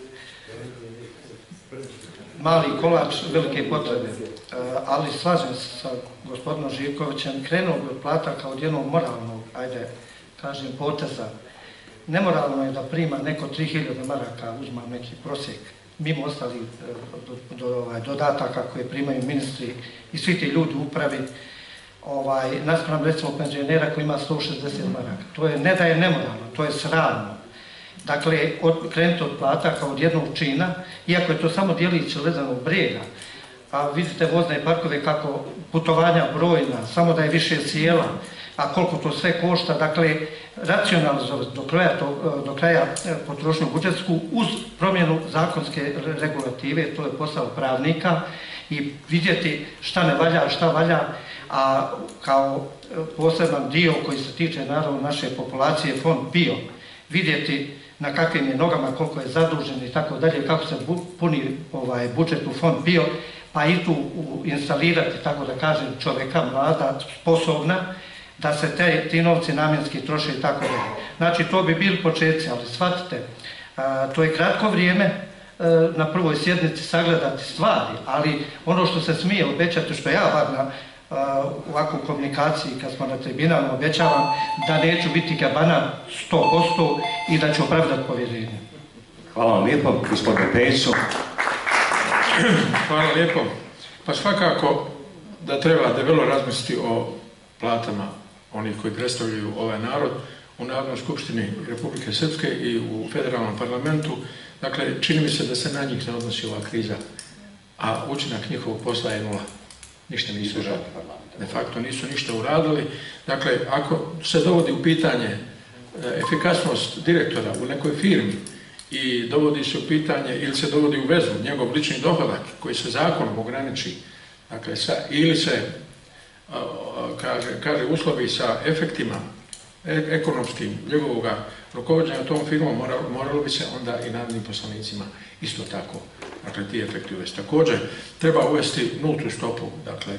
Mali kolač, velike potrebe, ali slažem se sa gospodinom Živkovićem, krenuo bi od plata kao od jednog moralnog, ajde, kažem, poteza. Nemoralno je da prima neko 3000 maraka, uzma neki prosjek, mimo ostalih dodataka koje primaju ministri i svi ti ljudi u upravi, naspram recimo penzionera koji ima 160 maraka. To je, ne da je nemoralno, to je sramno. Dakle, krenuti od plata kao od jednog čina, iako je to samo djelić ledenog brijega, a vidite vozne parkove kako putovanja brojna, samo da je više sjela, a koliko to sve košta, dakle, racionalizovati do kraja potrošnju budžetsku uz promjenu zakonske regulative, to je posao pravnika, i vidjeti šta ne valja, šta valja, a kao poseban dio koji se tiče naravno naše populacije, fond PIO, vidjeti na kakvim je nogama, koliko je zadužen i tako dalje, kako se puni budžet u fond PIO, pa i tu instalirati, tako da kažem, čovjeka, mlada, sposobna, da se ti novci namjenski troše i tako dalje. Znači, to bi bili početci, ali shvatite, to je kratko vrijeme na prvoj sjednici sagledati stvari, ali ono što se smije obećati, što ja bar na ovakvu komunikaciji, kad smo na tribinama, obećavam da neću biti gabana 100% i da ću opravdati povjerenje. Hvala vam lijepo, gospodine Pejiću. Hvala lijepo. Pa svakako da treba debelo razmisliti o platama onih koji predstavljaju ovaj narod u Narodnoj skupštini Republike Srpske i u federalnom parlamentu. Dakle, čini mi se da se na njih ne odnosi ova kriza, a učinak njihovog posla je nula. Ništa nisu uradili. De facto nisu ništa uradili. Dakle, ako se dovodi u pitanje efikasnost direktora u nekoj firmi i dovodi se u pitanje ili se dovodi u vezu njegov lični dohodak koji se zakonom ograniči, dakle, ili se kaže uslovi sa efektima ekonomskim njegovog rukovođenja tom firmom, moralo bi se onda i narodnim poslanicima isto tako, dakle, ti efekti uvesti. Također, treba uvesti nultu stopu, dakle,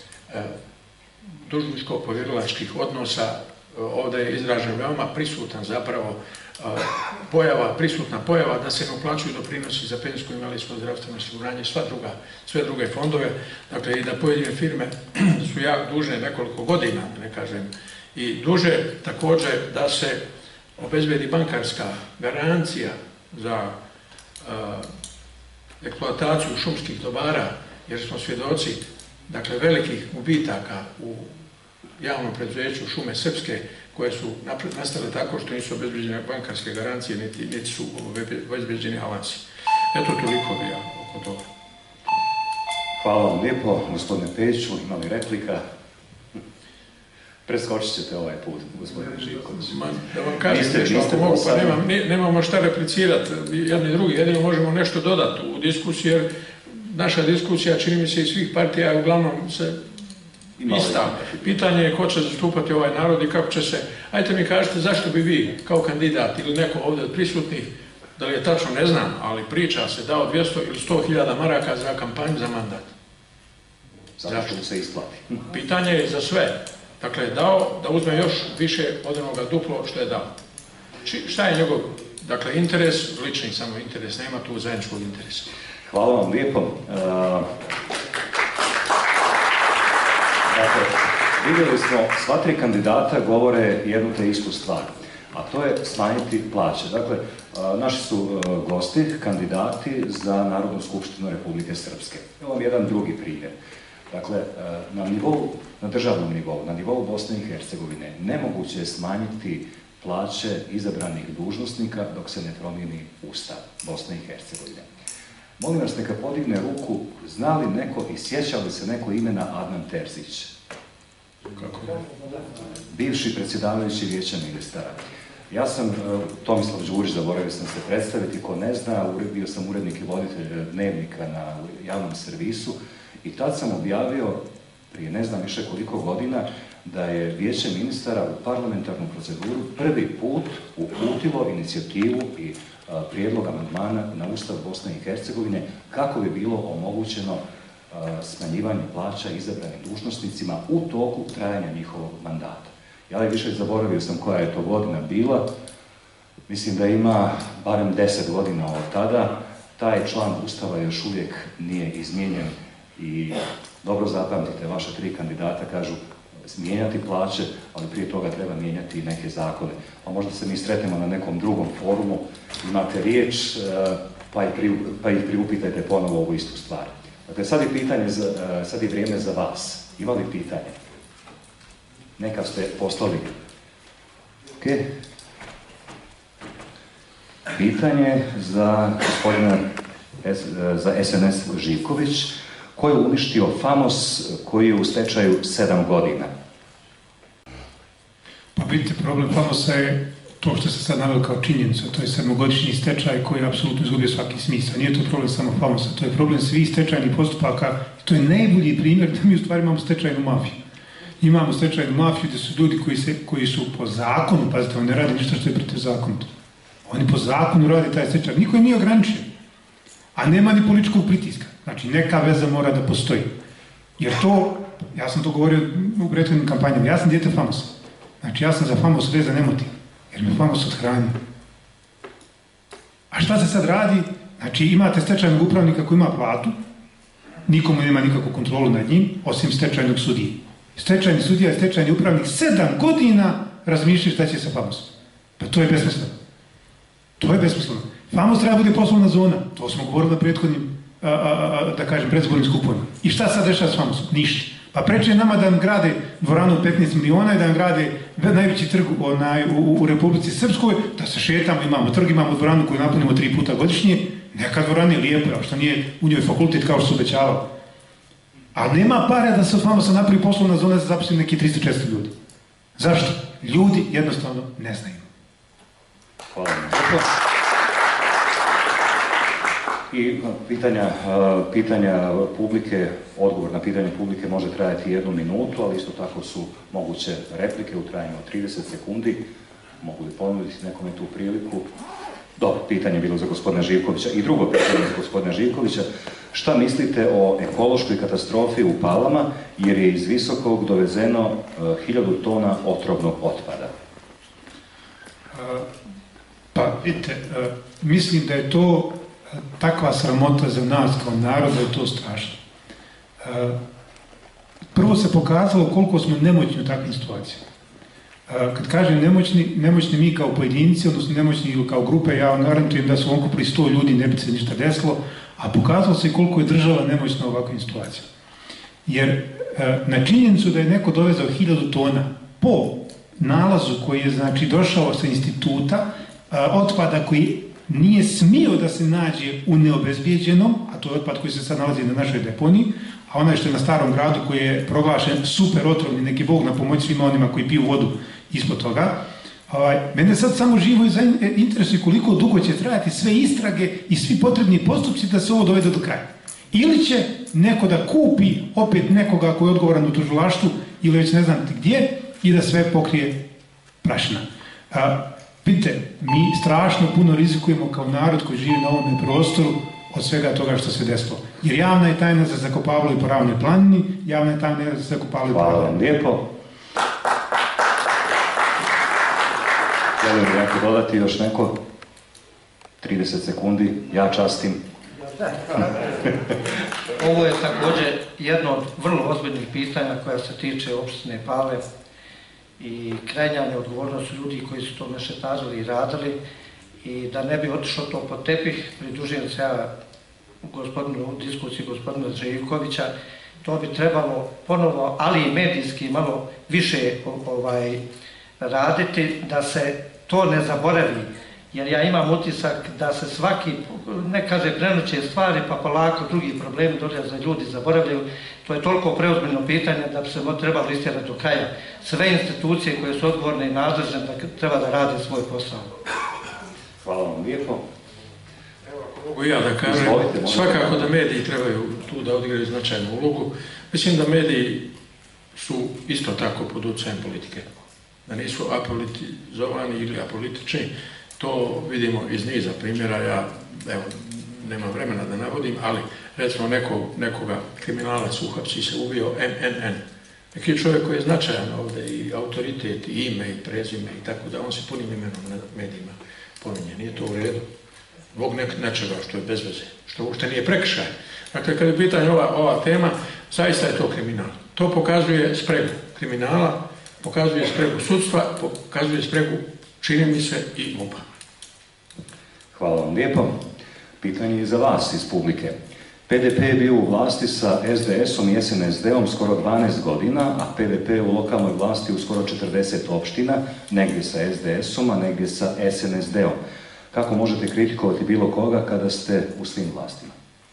dužničko-povjerilačkih odnosa. Ovdje je izražen veoma prisutan zapravo prisutna pojava da se ne uplaćuju doprinosi za penzijsko, invalidsko, zdravstveno osiguranje, sve druge fondove, dakle, i da pojedine firme su jako dužne nekoliko godina, ne kažem, i duže. Također da se obezbedi bankarska garancija za eksploataciju šumskih dobara, jer smo svjedoci, dakle, velikih gubitaka u javnom preduzeću Šume Srpske, koje su nastale tako što nisu obezbeđene bankarske garancije, niti su obezbeđeni avansi. Eto, toliko bi ja oko toga. Hvala vam lijepo, gospodine Pejiću. Ima li replika? Preskočit ćete ovaj put, gospodine Živković. Da vam kažem nešto, ako mogu, pa nemamo šta replicirati jedni drugi, jedino možemo nešto dodati u diskusiji, jer naša diskusija, čini mi se, i svih partija je uglavnom se ista. Pitanje je ko će zastupati ovaj narod i kako će se... Ajte mi kažete zašto bi vi kao kandidat ili neko ovdje od prisutnih, da li je tačno ne znam, ali priča se dao 200 ili 100.000 maraka za kampanju za mandat. Zašto se isplati? Pitanje je za sve. Dakle, dao da uzme još više od onoga duplo što je dao. Šta je njegov, dakle, interes, lični samo interes, nema tu zajedničkog interesa. Hvala vam lijepo. Dakle, vidjeli smo, sva tri kandidata govore jednu te istu stvar, a to je smanjiti plaće. Dakle, naši su gosti, kandidati za Narodnu skupštinu Republike Srpske. Evo vam jedan drugi primjer. Dakle, na državnom nivou, na nivou Bosne i Hercegovine, nemoguće je smanjiti plaće izabranih dužnosnika dok se ne promijeni Ustav Bosne i Hercegovine. Molim vas neka podigne ruku, zna li neko i sjeća li se neko imena Adnan Terzić? Kako? Bivši predsjedavajući Vijeća ministara. Ja sam Tomislav Đurić, zaboravio sam se predstaviti, ko ne zna, bio sam urednik i voditelj dnevnika na javnom servisu i tad sam objavio, prije ne znam više koliko godina, da je Vijeće ministara u parlamentarnu proceduru prvi put uputilo inicijativu i prijedlog amandmana na Ustav Bosne i Hercegovine kako bi bilo omogućeno smanjivanje plaća izabranim dužnosnicima u toku trajanja njihovog mandata. Ja više zaboravio sam koja je to godina bila, mislim da ima barem 10 godina od tada, taj član Ustava još uvijek nije izmijenjen i dobro zapamtite, vaša 3 kandidata kažu mijenjati plaće, ali prije toga treba mijenjati neke zakone. Pa možda se mi sretnemo na nekom drugom forumu, imate riječ, pa ih priupitajte ponovo ovu istu stvar. Dakle, sad je vrijeme za vas. Ima li pitanje? Neka ste poslali. Okay. Pitanje za gospodina za SNS Živković. Ko je uništio Famos koji je u stečaju 7 godina? Pa vidite, problem Famosa je to što se sad naveo kao činjenica, to je 7-godišnji stečaj koji je apsolutno izgubio svaki smisao. Nije to problem samo Famosa, to je problem svih stečajnih postupaka i to je najbolji primjer da mi u stvari imamo stečajnu mafiju. Imamo stečajnu mafiju gdje su ljudi koji su po zakonu, pazite, oni ne rade ništa što je protivzakonito. Oni po zakonu rade taj stečaj, niko im nije ograničio, a nema ni političkog pritiska. Znači, neka veza mora da postoji. Jer to, ja sam to govorio u prethodnim kampanjama, ja sam dijete Famosa. Znači, ja sam za Famos vezan emotivno, jer me Famos odhranio. A šta se sad radi? Znači, imate stečajnog upravnika koji ima platu, nikomu nema nikakvu kontrolu nad njim, osim stečajnog sudije. Stečajni sudija i stečajni upravnik 7 godina razmišljaju šta će sa Famosom. Pa to je besmisleno. To je besmisleno. Famos treba bude poslovna zona, to smo govorili na prethodnim, da kažem, predizbornim skupovima. I šta sad dešava s Famosom? Ništa. Pa preče nama da nam grade dvoranu od 15 miliona i da nam grade najveći trg u Republici Srpskoj, da se šetamo, imamo trg, imamo dvoranu koju napunimo 3 puta godišnje, neka dvorana je lijepa, što nije u njoj fakultet kao što su obećavali. Ali nema pare da se od Famosa napravi poslovna zona da se zaposli neki 300-400 ljudi. Zašto? Ljudi jednostavno ne znaju. Hvala vam. I pitanja publike, odgovor na pitanje publike može trajati 1 minutu, ali isto tako su moguće replike u trajanju od 30 sekundi. Mogu li ponuditi nekome tu priliku? Dobro, pitanje je bilo za gospodina Živkovića. I drugo pitanje za gospodina Živkovića. Šta mislite o ekološkoj katastrofi u Palama, jer je iz Visokog dovezeno 1000 tona otrovnog otpada? Pa vidite, mislim da je to takva sramota za nas kao narod, da je to strašno. Prvo se pokazalo koliko smo nemoćni u takvim situacijama. Kad kažem nemoćni mi kao pojedinci, odnosno nemoćni kao grupe, ja vam garantujem da su okupili 100 ljudi, ne bi se ništa desilo, a pokazalo se koliko je država nemoćna u ovakvim situacijama. Jer na činjenicu da je neko dovezao 1000 tona po nalazu koji je, znači, došao sa instituta, otpada koji nije smio da se nađe u neobezbijeđenom, a to je otpad koji se sad nalazi na našoj deponiji, a onaj što je na Starom gradu koji je proglašen super otrovni, neki Bog na pomoć svima onima koji piju vodu ispod toga. Mene sad samo živo interesuje koliko dugo će trajati sve istrage i svi potrebni postupci da se ovo dovede do kraja. Ili će neko da kupi opet nekoga koji je odgovoran u tužilaštvu ili već ne znam gdje i da sve pokrije prašina. Vidite, mi strašno puno rizikujemo kao narod koji živi na ovome prostoru od svega toga što se desilo. Jer javna je tajna za zakopavalo po Ravnoj planini, javna je tajna za zakopavalo po Ravnoj. Hvala vam lijepo. Želim li neko dodati još neko? 30 sekundi, ja častim. Ovo je također jedno od vrlo ozbiljnih pitanja koja se tiče opštine Pale i krenjanje odgovornosti ljudi koji su to mešetařili i radili, i da ne bi otišlo to pod tepih, pridružujem se ja diskusiji gospodina Živkovića, to bi trebalo ponovo, ali i medijski malo više raditi, da se to ne zaboravi, jer ja imam utisak da se svaki, ne kaže prenuće stvari, pa polako drugi problemi dolaze, ljudi zaboravljaju. To je toliko preozbiljno pitanje da bi se trebalo istjerati do kraja. Sve institucije koje su odgovorne i nadležne da treba da rade svoj posao. Hvala vam lijepo. Evo, ako mogu ja da kažem, svakako da mediji trebaju tu da odigraju značajnu ulogu. Mislim da mediji su isto tako pod utjecajem politike. Da nisu apolitizovani ili apolitični, to vidimo iz niza primjera. Ja, evo, nemam vremena da navodim, ali recimo nekoga kriminalac uhapsi se, ubio MNN. Neki čovjek koji je značajan ovdje i autoritet, i ime, i prezime, i tako da on se punim imenom na medijima pominje. Nije to u redu. Zbog nečega što je bez veze, što uopšte nije prekršaj. Dakle, kad je pitanje ova tema, zaista je to kriminal. To pokazuje spregu kriminala, pokazuje spregu sudstva, pokazuje spregu, čini mi se, i MUP-a. Hvala vam lijepo. Pitanje je za vas iz publike. PDP je bio u vlasti sa SDS-om i SNSD-om skoro 12 godina, a PDP je u lokalnoj vlasti u skoro 40 opština, negdje sa SDS-om, a negdje sa SNSD-om. Kako možete kritikovati bilo koga kada ste u svim vlastima?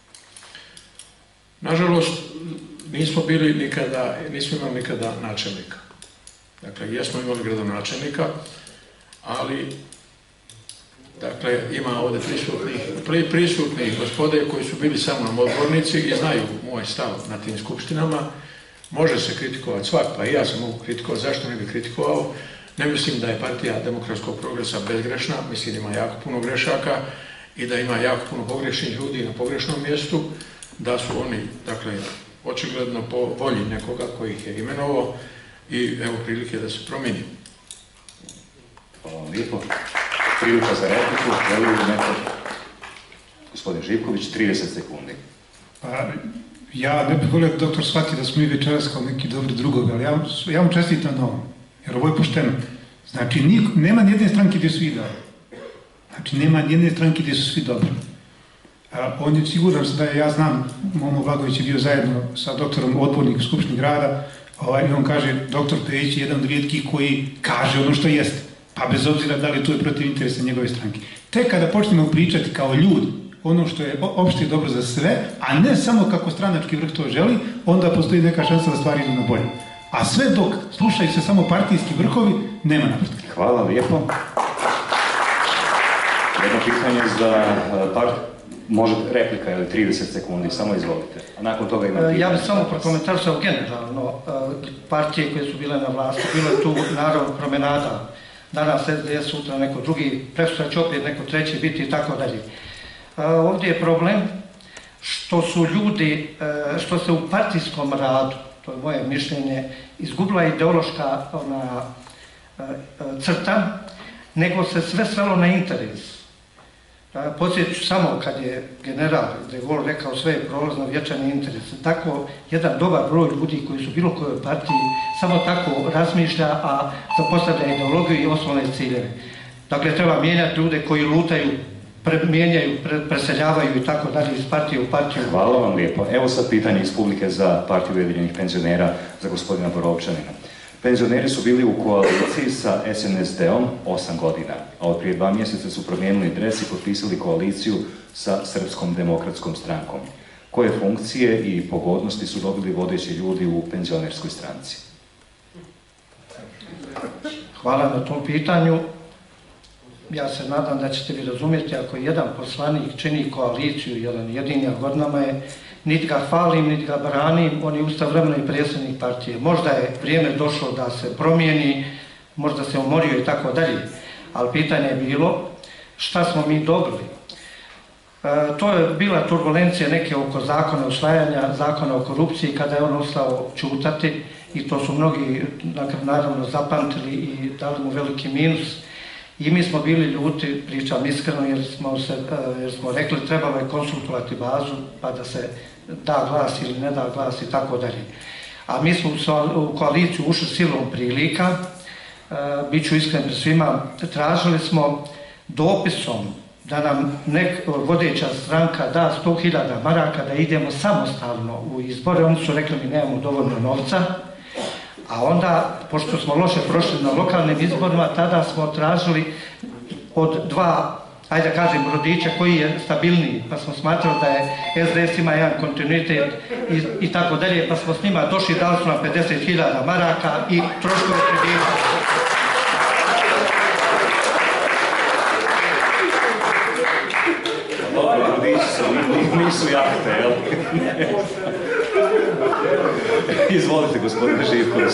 Nažalost, nismo imali nikada načelnika. Dakle, jesmo imali gradonačelnika, ali dakle, ima ovdje prisutnih gospode koji su bili sa mnom odbornici i znaju moj stav na tim skupštinama. Može se kritikovati svak, pa i ja se mogu kritikovati, zašto ne bi kritikovao. Ne mislim da je Partija demokratskog progresa bezgrešna, mislim da ima jako puno grešaka i da ima jako puno pogrešnih ljudi na pogrešnom mjestu, da su oni, dakle, očigledno po volji nekoga koji ih je imenovao i evo prilike da se promijeni. Hvala vam lijepo. Prilika za repliku, želi li neko? Gospodin Živković, 30 sekundi. Pa, ja ne bih volio da doktor shvati da smo mi večeras kao neki dobri drugovi, ali ja mu čestitam na ovom, jer ovo je pošteno. Znači, nema nijedne stranke gdje su idealni. Znači, nema nijedne stranke gdje su svi dobri. On je siguran da ja znam, Momo Vlagović je bio zajedno sa doktorom odbornik Skupštine grada, i on kaže, doktor Pejić je jedan od rijetkih koji kaže ono što jeste. Pa bez obzira da li to je protiv interesa njegove stranke. Tek kada počnemo pričati kao ljudi ono što je opšte dobro za sve, a ne samo kako stranački vrh to želi, onda postoji neka šansa da stvari idu na bolje. A sve dok slušaju se samo partijski vrhovi, nema napretka. Hvala lijepo. Jedno pitanje za možete replika ili 30 sekundi, samo izvolite. A nakon toga imate... Ja bih samo prokomentarisao generalno partije koje su bile na vlasti. Bilo je tu naravno promenada. Danas SDS, sutra neko drugi, presutra će opet neko treći biti i tako dalje. Ovdje je problem što su ljudi, što se u partijskom radu, to je moje mišljenje, izgubila ideološka crta, nego se sve svelo na interes. Podsjeću samo kad je general de Gaulle rekao sve je prolazno vječani interes. Tako jedan dobar broj ljudi koji su bilo kojoj partiji samo tako razmišlja, a zapostavlja ideologiju i osnovne ciljeve. Dakle, treba mijenjati ljude koji lutaju, mijenjaju, preseljavaju i tako dalje iz partije u partiju. Hvala vam lijepo. Evo sad pitanje iz publike za Partiju ujedinjenih penzionera za gospodina Borovčanina. Penzioneri su bili u koaliciji sa SNSD-om 8 godina, a od prije 2 mjeseca su promijenili dres i potpisali koaliciju sa Srpskom demokratskom strankom. Koje funkcije i pogodnosti su dobili vodeći ljudi u penzionerskoj stranci? Hvala na tom pitanju. Ja se nadam da ćete vi razumjeti, ako jedan poslanik čini koaliciju, jedan jedini, a godinama je, niti ga hvalim, niti ga branim, on je istovremeno i predsjednik partije. Možda je vrijeme došlo da se promijeni, možda se umorio i tako dalje, ali pitanje je bilo šta smo mi dobili. To je bila turbulencija neke oko zakona usvajanja, zakona o korupciji, kada je on ostao čutati i to su mnogi naravno zapamtili i dali mu veliki minus. I mi smo bili ljuti, pričam iskreno, jer smo rekli trebalo je konsultovati bazu pa da se da glas ili ne da glas i tako dalje. A mi smo u koaliciju ušli silom prilika, bit ću iskren pred svima, tražili smo dopisom da nam vodeća stranka da 100.000 maraka da idemo samostalno u izbore. Oni su rekli mi nemamo dovoljno novca. A onda, pošto smo loše prošli na lokalnim izborima, tada smo tražili od dva, ajde da kažem, rodića koji je stabilniji, pa smo smatrali da je SDS ima jedan kontinuitet i tako dalje, pa smo s njima došli, dali su nam 50.000 maraka i troškove kredita. Rodići su, nisu jahte, jel? Izvolite, gospodine Živković.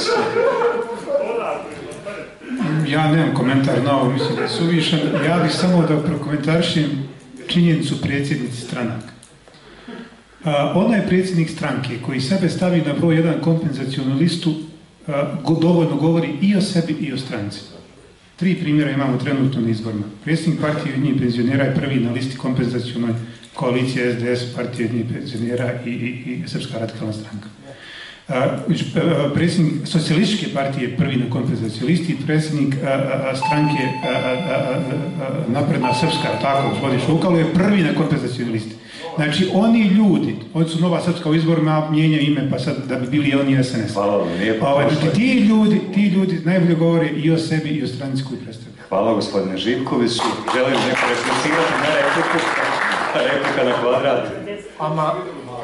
Ja nemam komentar na ovo, mislim da je suvišan. Ja bih samo da prokomentarišem činjenicu predsjednici stranaka. Ona je predsjednik stranke koji sebe stavi na broj 1 kompenzacionu listu, dovoljno govori i o sebi i o stranci. 3 primjera imamo trenutno na izborima. Predsjednik partije Ujedinjenih penzionera je prvi na listi kompenzacionoj koalicije SDS, partije Ujedinjenih penzionera i Srpska radikalna stranka. Predsjednik socijalističke partije je prvi na kompenzacijoj listi, predsjednik stranke Napredna Srpska, tako, gospodin Šukalo, je prvi na kompenzacijoj listi. Znači, oni ljudi, oni su Nova Srpska u izborima, mijenja ime, pa sad da bi bili oni SNS. Hvala vam lijepo. Znači, ti ljudi najbolje govore i o sebi i o stranici koju predstavljaju. Hvala, gospodine Živkoviću. Želim neko replicirati na repliku? Replika na kvadrat. Ama,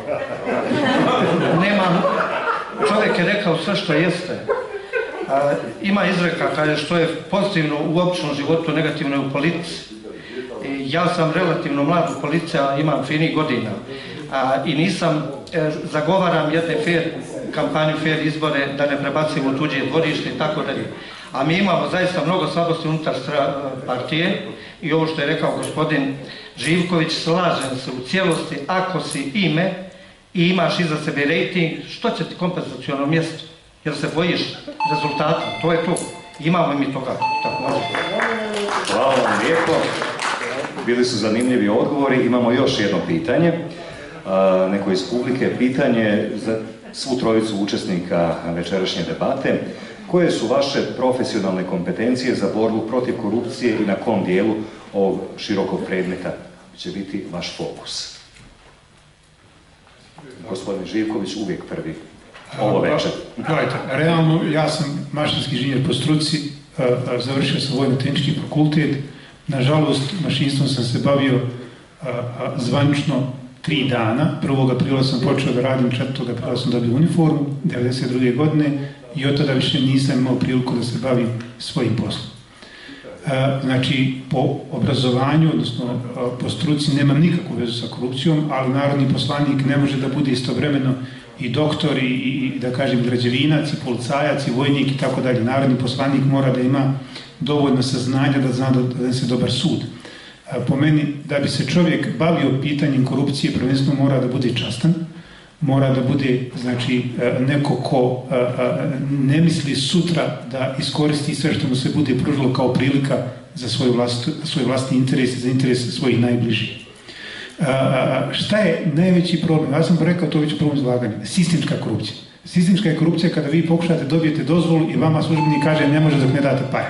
nemam, čovjek je rekao sve što jeste. Ima izreka kaže što je pozitivno u običnom životu, negativno je u politici. Ja sam relativno mlad u politici, a imam finih godina. I nisam, zagovaram jedne fair kampanju, fair izbore, da ne prebacimo u tuđe dvorište i tako dalje. A mi imamo zaista mnogo slabosti unutar partije i ovo što je rekao gospodin Živković, slažem se u cijelosti, ako si ime i imaš iza sebe rejting, što će ti kompenzaciono mjesto? Jer se bojiš rezultata, to je to. Imamo i mi toga, također. Hvala vam lijepo. Bili su zanimljivi odgovori. Imamo još jedno pitanje. Neko iz publike. Pitanje za svu trojicu učesnika večerašnje debate. Koje su vaše profesionalne kompetencije za borbu protiv korupcije i na kom dijelu ovog širokog predmeta će biti vaš fokus? Gospodin Živković uvijek prvi. Ovo večer. Gledajte, realno ja sam mašinski inženjer po struci, završio sam vojno-tehnički fakultet. Nažalost, mašinstvom sam se bavio zvanično 3 dana. 1. aprila sam počeo da radim, 4. aprila sam dobio uniformu, 1992. godine, i od tada više nisam imao priliku da se bavim svojim poslom. Znači, po obrazovanju, odnosno po struci, nemam nikakvu vezu sa korupcijom, ali narodni poslanik ne može da bude istovremeno i doktor, i da kažem građevinac, i policajac, i vojnik i tako dalje. Narodni poslanik mora da ima dovoljno saznanja da zna da se dobar sud. Po meni, da bi se čovjek bavio pitanjem korupcije, prvenstveno mora da bude častan, mora da bude, znači, neko ko ne misli sutra da iskoristi sve što mu se bude pružilo kao prilika za svoj vlastni interes i za interes svojih najbližih. Šta je najveći problem? Ja sam rekao to već u prvom izlaganju. Sistemska korupcija. Sistemska je korupcija kada vi pokušate dobijete dozvolu i vama službenik kaže ne može dok ne date pare.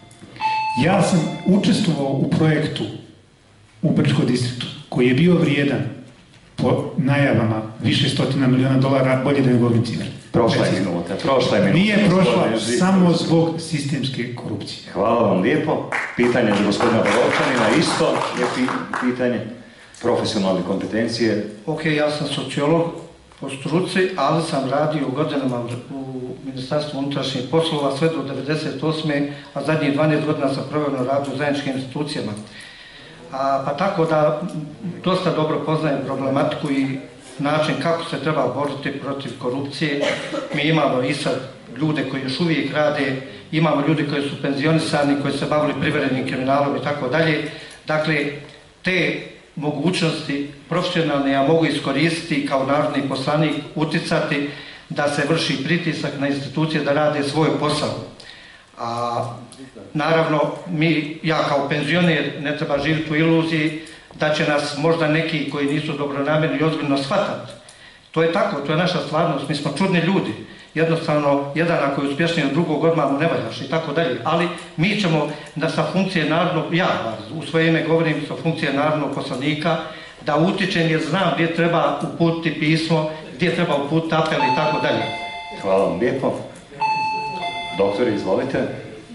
Ja sam učestvovao u projektu u Brčkom distriktu koji je bio vrijedan po najavama više stotina miliona dolara, bolje da ne govorim cifre. Prošla je minuta. Nije prošla samo zbog sistemske korupcije. Hvala vam lijepo. Pitanje za gospodina Borovčanina isto je pitanje profesionalne kompetencije. Ok, ja sam sociolog po struci, ali sam radio godinama u Ministarstvu unutrašnjih poslova sve do 1998. a zadnjih 12 godina sam proveo na radu u zajedničkim institucijama. Pa tako da dosta dobro poznajem problematiku i način kako se treba boriti protiv korupcije. Mi imamo i sad ljude koji još uvijek rade, imamo ljude koji su penzionisani, koji se bavili privrednim kriminalom i tako dalje. Dakle, te mogućnosti profesionalne ja mogu iskoristiti kao narodni poslanik, uticati da se vrši pritisak na institucije da rade svoj posao. A naravno, ja kao penzioner ne treba živjeti u iluziji da će nas možda neki koji nisu dobronamjerni i ozbiljno shvatati. To je tako, to je naša stvarnost, mi smo čudni ljudi. Jednostavno, jedan ako je uspješniji od drugog odmah mu ne valjaš i tako dalje. Ali mi ćemo da sa funkcije narodnog, ja u svoje ime govorim sa funkcije narodnog poslanika, da utičem jer znam gdje treba uputiti pismo, gdje treba uputiti apel i tako dalje. Hvala vam lijepo. Doktore, izvolite.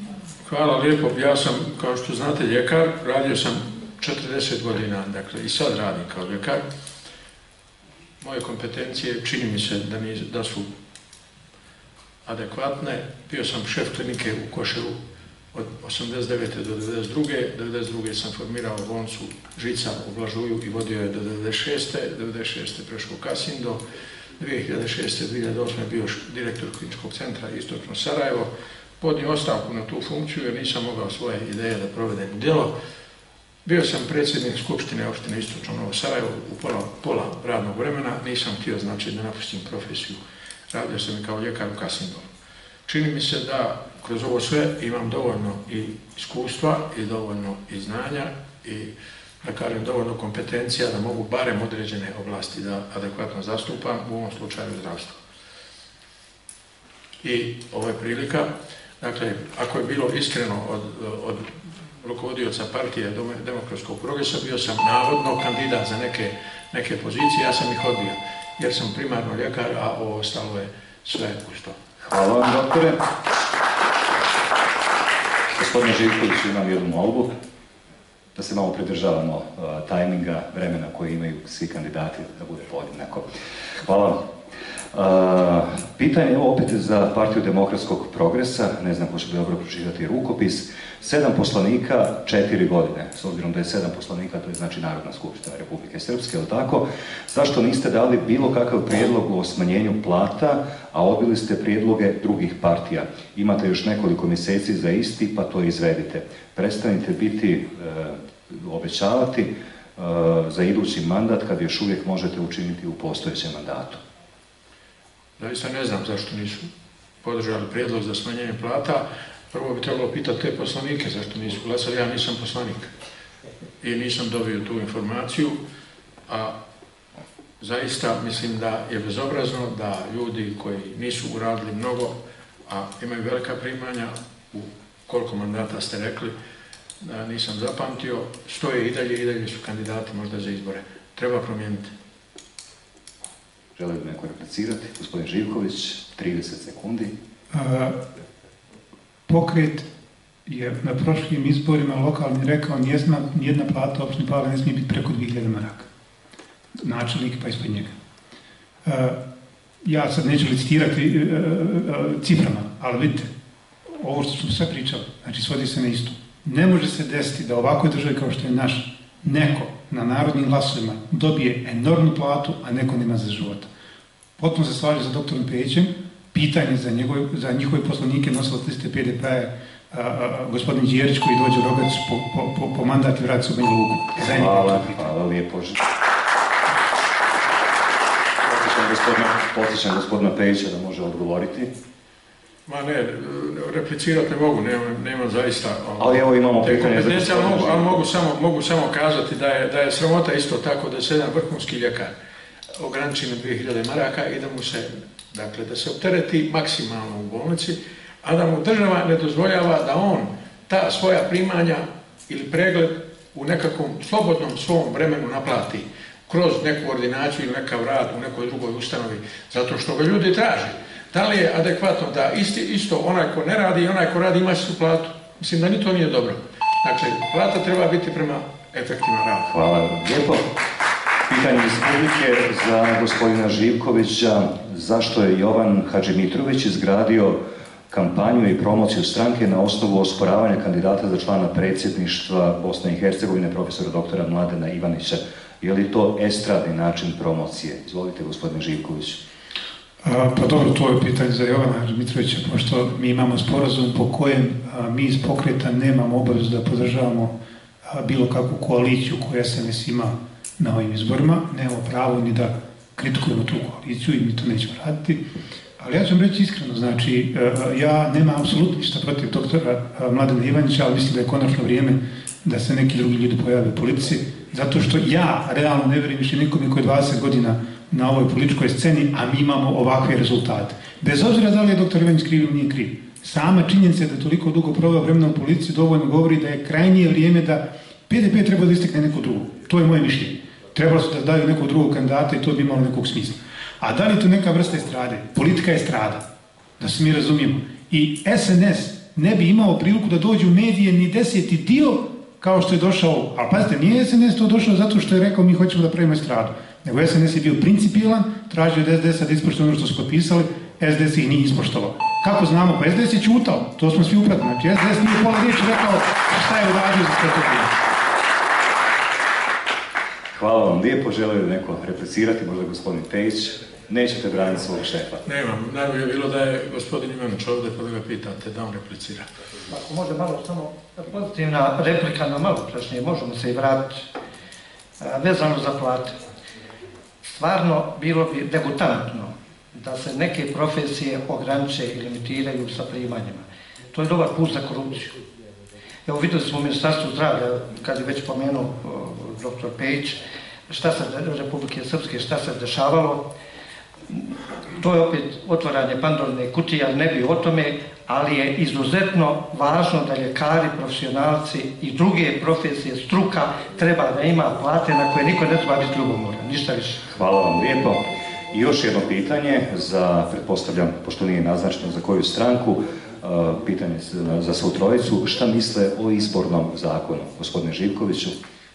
Hvala lijepo. Ja sam, kao što znate, ljekar. Radio sam 40 godina, dakle i sad radim kao ljekar. Moje kompetencije čini mi se da su adekvatne. Bio sam šef klinike u Koševu od 89. do 92. 92. sam formirao bolnicu Žica u Blažuju i vodio je do 96. 96. prešao u Kasindo. 2006. 2008. bio direktor kliničkog centra Istočno Sarajevo. Podnio ostavku na tu funkciju jer nisam mogao svoje ideje da provedem u djelo. Bio sam predsjednik Skupštine opštine Istočno Novo Sarajevo u pola radnog vremena. Nisam htio znači da napustim profesiju. Radio sam i kao ljekar u Kasindolu. Čini mi se da kroz ovo sve imam dovoljno i iskustva i dovoljno i znanja i da kažem dovoljno kompetencija da mogu barem određene oblasti da adekvatno zastupam, u ovom slučaju zdravstvo. I ovo je prilika, dakle, ako je bilo iskreno od rukovodioca partije Demokratskog progresa, bio sam navodno kandidat za neke pozicije, ja sam ih odbio, jer sam primarno ljekar, a ovo ostalo je sve uz to. Hvala vam, doktore. Gospodine Živković, imam jednu molbu, da se malo pridržavamo tajminga, vremena koje imaju svi kandidati, da bude podjednako. Hvala vam. Pitanje, evo opet za Partiju Demokratskog progresa, ne znam ko će bi dobro pročitati rukopis, 7 poslanika, 4 godine, s obzirom da je 7 poslanika, to je znači Narodna skupština Republike Srpske, ili tako, zašto niste dali bilo kakav prijedlog o smanjenju plata, a odbili ste prijedloge drugih partija? Imate još nekoliko mjeseci za isti, pa to izvedite. Prestanite biti, obećavati za idući mandat, kad još uvijek možete učiniti u postojećem mandatu. Zaista ne znam zašto nisu podržali prijedlog za smanjenje plata. Prvo bi trebalo pitati te poslanike zašto nisu glasali. Ja nisam poslanik i nisam dobio tu informaciju, a zaista mislim da je bezobrazno da ljudi koji nisu uradili mnogo, a imaju velika primanja, u koliko mandata ste rekli, nisam zapamtio, stoje i dalje su kandidati možda za izbore. Treba promijeniti. Želi li neko replicirati? Gospodin Živković, 30 sekundi. Pokret je na prošlim izborima lokalni rekao nijedna plata opštine Pavle ne smije biti preko 2000 maraka. Načelnik pa ispod njega. Ja sad neću licitirati ciframa, ali vidite, ovo što smo sve pričali, znači svodi se na isto. Ne može se desiti da ovakvoj državi kao što je naš, neko na narodnim glasovima dobije enormnu platu, a neko nema za života. Potpuno se slaže sa doktorom Pejićem, pitanje za njihove poslanike nosilac liste PDP je gospodin Đerić koji dođe u Rogac po mandat i vrati se u Banja Luku. Hvala lijepo. Podsjećam gospodina Pejića da može odgovoriti. Ma ne, replicirati ne mogu, nemam zaista ali evo imamo pitanje za gospodina Živkovića. Ali mogu samo kazati da je sramota isto tako da se jedan vrhunski ljekar ograniči na 2000 maraka i da mu se, dakle, da se optereti maksimalno u bolnici, a da mu država ne dozvoljava da on ta svoja primanja ili pregled u nekakvom slobodnom svom vremenu naplati kroz neku ordinaciju ili nekav rad u nekoj drugoj ustanovi, zato što ga ljudi traže. Da li je adekvatno da isto onaj ko ne radi i onaj ko radi ima istu platu? Mislim da ni to nije dobro. Dakle, plata treba biti prema efektivnom radu. Hvala lijepo. Pitanje iz publike za gospodina Živkovića. Zašto je Jovan Hadžimitrović izgradio kampanju i promociju stranke na osnovu osporavanja kandidata za člana predsjedništva Bosne i Hercegovine, profesora doktora Mladena Ivanića? Je li to estradni način promocije? Izvolite, gospodine Živković. Pa dobro, to je pitanje za Jovana Dmitrovića, pošto mi imamo sporazum po kojem mi iz pokreta nemamo obavezu da podržavamo bilo kakvu koaliciju koja SNS ima na ovim izborima. Nemamo pravo ni da kritikujemo tu koaliciju i mi to nećemo raditi. Ali ja ću vam reći iskreno, znači, ja nemam apsolutno ništa protiv doktora Mladena Ivanića, ali mislim da je konačno vrijeme da se neki drugi ljudi pojave u politici, zato što ja realno ne vjerujem više nikome koji je 20 godina na ovoj političkoj sceni, a mi imamo ovakve rezultate. Bez obzira da li je doktor Ivanić kriv ili nije kriv. Sama činjenica da je toliko dugo proveo vremena u policiji dovoljno govori da je krajnije vrijeme da PDP treba da istekne neko drugo. To je moje mišljenje. Trebalo su da daju nekog drugog kandidata i to bi imalo nekog smisla. A da li je to neka vrsta estrade? Politika je estrada, da se mi razumijemo. I SNS ne bi imao priliku da dođe u medije ni 10. dio kao što je došao. Ali pazite, nije SNS to došao zato što je rekao mi hoćemo da pravimo estradu. Nego SNS je bio principijelan, tražio od SDS-a da ispoštuje ono što su potpisali, SDS ih nije ispoštovao. Kako znamo? Pa SDS je ćutao, to smo svi upratili. Znači SDS nije pola riječi rekao šta je uradio za strategiju. Hvala vam lijepo, želi li neko replicirati, možda gospodin Pejić? Nećete braniti svog šefa. Nemam, najbolje je bilo da je gospodin Ivanić ovdje pa da ga pitate, da on replicira. Ako može malo samo pozitivna replika na malo prašnije, možemo se i vratiti. Vezano za plate. Stvarno bilo bi degutantno da se neke profesije ograniče i limitiraju sa primanjima. To je dobar put za korupciju. Evo vidjeli smo u Ministarstvu zdravlja, kad je već pomenuo dr. Pejić, šta se Republike Srpske, šta se dešavalo. To je opet otvaranje Pandorine kutije, ali ne bi o tome, ali je izuzetno važno da ljekari, profesionalci i druge profesije, struka, treba da ima plate na koje niko ne treba biti ljubomoran, ništa više. Hvala vam lijepo. I još jedno pitanje za, pretpostavljam, pošto nije naznačeno za koju stranku, pitanje za svu trojicu. Šta misle o izbornom zakonu, gospodine Živkoviću?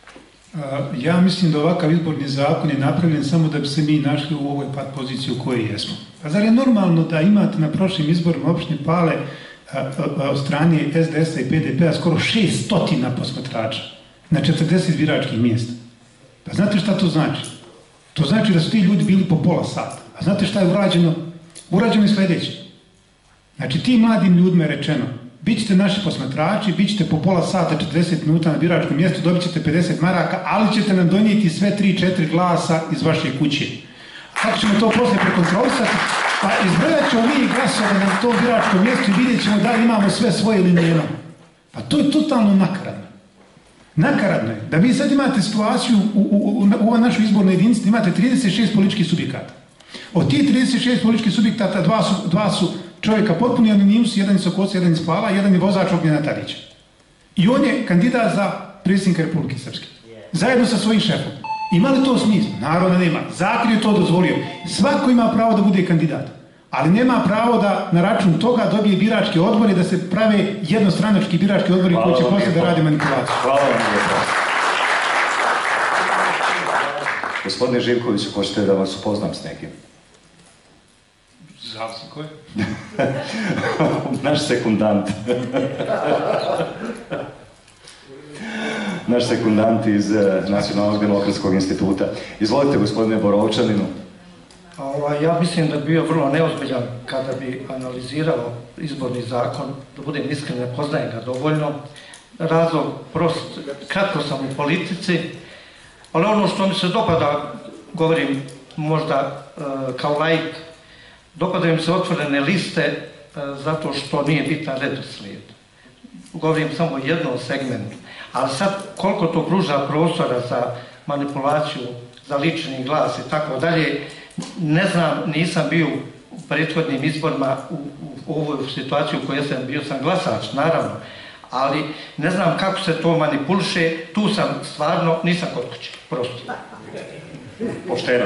Ja mislim da ovakav izborni zakon je napravljen samo da bi se mi našli u ovoj pad poziciji u kojoj jesmo. Pa zar je normalno da imate na prošlim izborima opštine Pale od strane SDS-a i PDP-a skoro 600 posmatrača na 40 biračkih mjesta? Pa znate šta to znači? To znači da su ti ljudi bili po pola sata. A znate šta je urađeno? Urađeno je sljedeće. Znači ti mladim ljudima je rečeno, bit ćete naši posmatrači, bit ćete po pola sata, 40 minuta na biračkom mjestu, dobit ćete 50 maraka, ali ćete nam donijeti sve 3-4 glasa iz vaše kuće. Kako ćemo to poslije prekontrolisati? Pa izbrojat ćemo mi glasove na tom biračkom mjestu i vidjet ćemo da li imamo sve svoje ili nemamo. Pa to je totalno nakaradno. Nakaradno je da vi sad imate situaciju u ovoj našoj izbornoj jedinici, imate 36 političkih subjekata. Od tih 36 političkih subjekata dva su čovjeka potpuni anonimus, jedan iz Sokoca, jedan iz Pala, jedan je vozač Ognjena Tadića. I on je kandidat za predsjednika Republike Srpske. Zajedno sa svojim šefom. Ima li to smisla? Naravno nema. Zakon je to dozvolio. Svako ima pravo da bude kandidat. Ali nema pravo da na račun toga dobije biračke odbore, da se prave jednostranački birački odbori koji će poslije da rade manipulaciju. Hvala vam lijepo. Gospodine Živkoviću, hoćete da vas upoznam s nekim? Zavisi ko je? Naš sekundant. Naš sekundant iz Nacionalnog demokratskog instituta. Izvolite, gospodine Borovčaninu. Ja mislim da bi bio vrlo neozbiljan kada bi analizirao izborni zakon, da budem iskren, ne poznajem ga dovoljno. Razlog prost, kratko sam u politici, ali ono što mi se dopada, govorim možda kao laik, dopadaju mi se otvorene liste zato što nije bitan redoslijed. Govorim samo o jednom segmentu. Ali sad koliko to pruža prostora za manipulaciju, za lični glas i tako dalje, ne znam, nisam bio u prethodnim izborima u ovoj situaciji u kojoj sam glasač, naravno, ali ne znam kako se to manipuliše, tu sam stvarno, nisam kod kuće, prosto. Pošteno.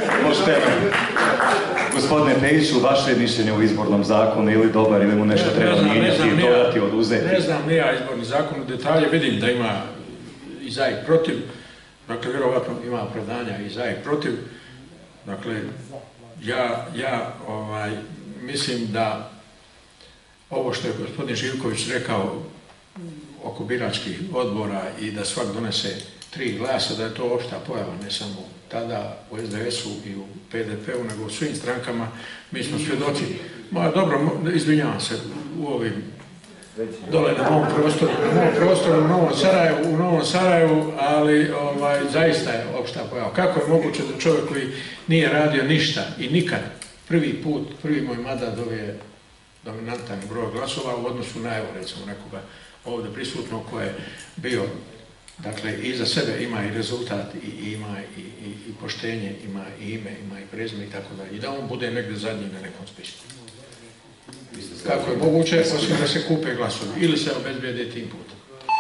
Gospodine Pejiću, vaše mišljenje o izbornom zakonu, ili dobar, ili mu nešto treba mijenjati, dodati, oduzeti? Ne znam ni ja izborni zakon u detalje, vidim da ima i za i protiv, dakle, vjerovatno ima opravdanja i za i protiv. Dakle, ja mislim da ovo što je gospodin Živković rekao oko biračkih odbora i da svak donese 3 glasa, da je to opšta pojava, ne samo tada u SDS-u i u PDP-u, nego u svim strankama. Mi smo svjedoci, dobro, izvinjavam se, u ovim dole na mom prostoru u Novom Sarajevu, ali zaista je opšta pojava. Kako je moguće da čovjek koji nije radio ništa i nikad prvi moj mandat dobije dominantan broj glasova u odnosu na, evo recimo, nekoga ovdje prisutno ko je bio, dakle, i za sebe ima i rezultat, i ima i poštenje, ima i ime, ima i prezime i tako dalje. I da on bude negdje zadnji na nekom spisku. Kako je moguće, osim da se kupe glasovi ili se obezbijede tim putem.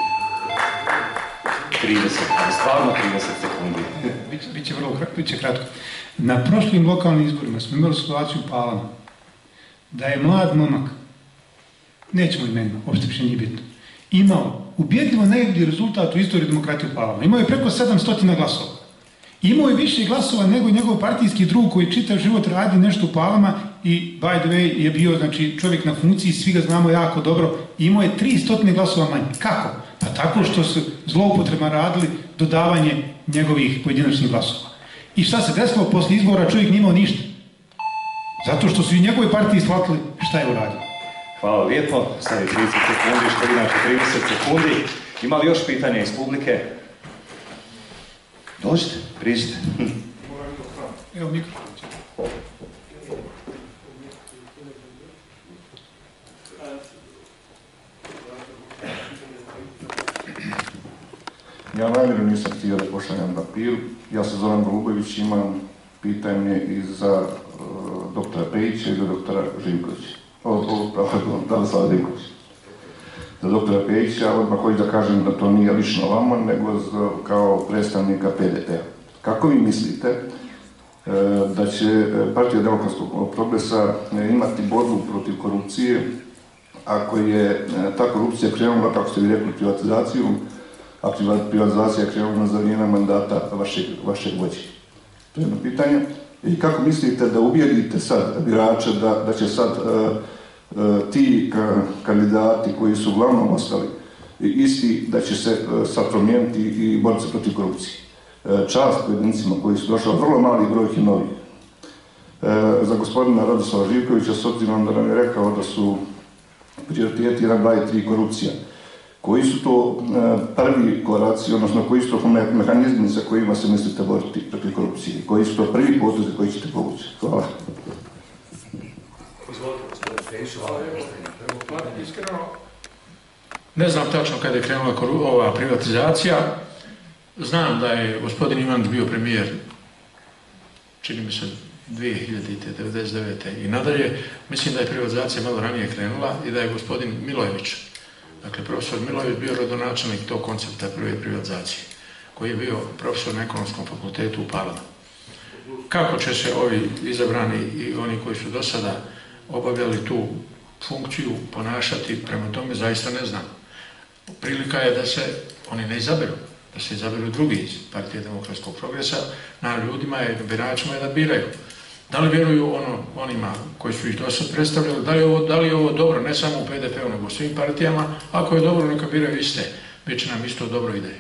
30, ali stvarno 30 sekundi. Biće kratko. Na prošlim lokalnim izborima smo imali situaciju u Palama da je mlad momak nećemo imenima, uopšte više nije bitno, imao ubjedljivo najbolji rezultat u istoriji demokratije u Palama. Imao je preko 700 glasova. Imao je više glasova nego njegov partijski drug koji čitav život radi nešto u Palama i, by the way, je bio znači, čovjek na funkciji, svi ga znamo jako dobro. Imao je 300 glasova manje. Kako? Pa tako što su zloupotrebama radili dodavanje njegovih pojedinačnih glasova. I šta se desilo posle izbora? Čovjek nije imao ništa. Zato što su i njegove partije shvatili šta je uradio. Hvala lijepo. Sad je 30 sekundi, što inače 30 sekundi. Ima li još pitanja iz publike? Dođite, priđite. Evo mikrofon. Ja namjerno nisam htio da pošaljem papir. Ja se Zoran Golubović, imam pitanje i za doktora Pejića i za doktora Živkovića. Dalislava Živkovića. Za doktora Pejića odmah hoću da kažem da to nije lično vama, nego kao predstavnika PDP-a. Kako vi mislite da će Partija demokratskog progresa imati borbu protiv korupcije ako je ta korupcija krenula, kako ste vi rekli, privatizacijom, a privatizacija je krenula za vrijeme mandata vašeg vođe? To je jedno pitanje. I kako mislite da uvjerite sad birača da će sad ti kandidati koji su uglavnom ostali isti, da će se sad promijeniti i boriti se protiv korupcije? Čast pojedincima koji su došli, vrlo mali broj ih je novih. Za gospodina Radoslava Živkovića, s obzirom da nam je rekao da su prioriteti 1, 2 i 3 korupcija, koji su to prvi koraci, odnosno koji su to mehanizmi sa kojima se mislite boriti protiv korupcije? Koji su to prvi potezi koji ćete povući? Hvala. Izvolite, gospodine Pejić, hvala. Iskreno, ne znam tačno kada je krenula ova privatizacija. Znam da je gospodin Ivanić bio premijer, čini mi se 2099. i nadalje. Mislim da je privatizacija malo ranije krenula i da je gospodin Milojević, dakle profesor Milojević, bio rodonačelnik tog koncepta prve privatizacije, koji je bio profesor na Ekonomskom fakultetu u Palama. Kako će se ovi izabrani i oni koji su do sada obavljali tu funkciju ponašati, prema tome zaista ne znam. Prilika je da se oni ne izaberu, da se izaberu drugi iz Partije demokratskog progresa, na ljudima je, biračima je da biraju. Da li vjeruju onima koji su ih do sad predstavljali, da li je ovo dobro, ne samo u PDP-u, nego u svim partijama? Ako je dobro, neka biraju iste. Bit će nam isto dobro ideje.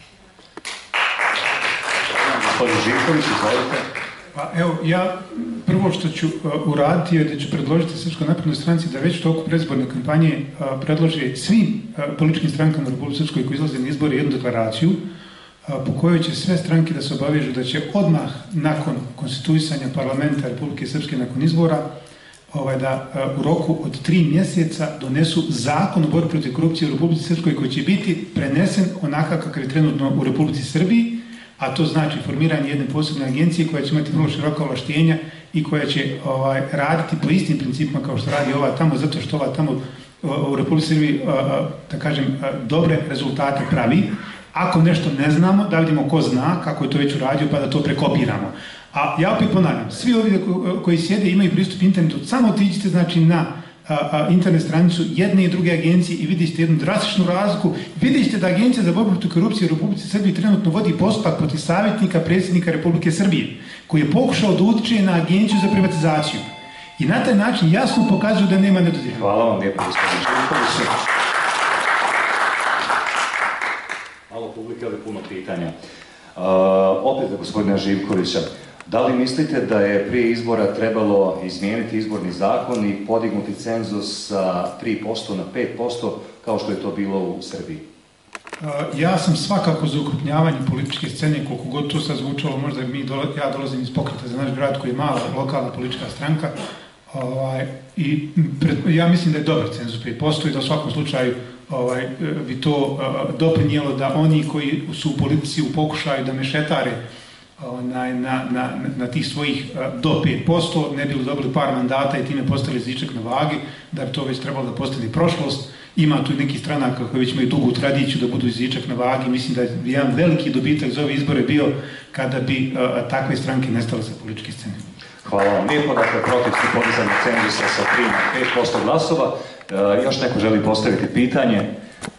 Gospodin Živković, izvolite. Pa evo, ja prvo što ću uraditi je da ću predložiti Srpskoj naprednoj stranci da već u toku predizborne kampanje predlože svim političkim strankama u Republici Srpskoj koji izlaze na izbore jednu deklaraciju po kojoj će sve stranke da se obavežu da će odmah nakon konstituisanja parlamenta Republike Srpske nakon izbora da u roku od 3 mjeseca donesu zakon o borbi protiv korupcije u Republici Srpskoj koji će biti prenesen onakav kakav je trenutno u Republici Srbiji, a to znači formiranje jedne posebne agencije koja će imati vrlo široka ovlaštenja i koja će raditi po istim principima kao što radi ova tamo, zato što ova tamo u Republici Srbiji, da kažem, dobre rezultate pravi. Ako nešto ne znamo, da vidimo ko zna kako je to već uradio pa da to prekopiramo. A ja opet ponavljam, svi ovi koji sjede imaju pristup internetu, samo otiđite znači na internet stranicu jedne i druge agencije i vidite jednu drastičnu razliku. Vidite da Agencija za borbu protiv korupcije u Republici Srbiji trenutno vodi postupak protiv savjetnika predsjednika Republike Srbije, koji je pokušao da utiče na Agenciju za privatizaciju. I na taj način jasno pokazuju da nema nedodiranja. Hvala vam lijepo, gospodin Živković. Malo publike, ali puno pitanja. Opet za gospodina Živkovića. Da li mislite da je prije izbora trebalo izmijeniti izborni zakon i podignuti cenzus sa 3% na 5%, kao što je to bilo u Srbiji? Ja sam svakako za ukrupnjavanje političke scene, koliko god to sad zvučalo, možda ja dolazim iz Pokreta za naš grad koji je mala lokalna politička stranka, i ja mislim da je dobar cenzus 5% i da u svakom slučaju bi to doprinijelo da oni koji su u politici u pokušaju da mešetare na tih svojih do 5%, ne bi li dobili par mandata i time postali zičak na vagi, da bi to već trebalo da postane prošlost. Ima tu neki stranaka koji već imaju dugu tradiciju da budu zičak na vagi. Mislim da je jedan veliki dobitak za ove izbore bio kada bi takve stranke nestale sa političke scene. Hvala vam lijepo. Dakle, protiv su podizanja cenzusa sa 3 na 5% glasova. Još neko želi postaviti pitanje?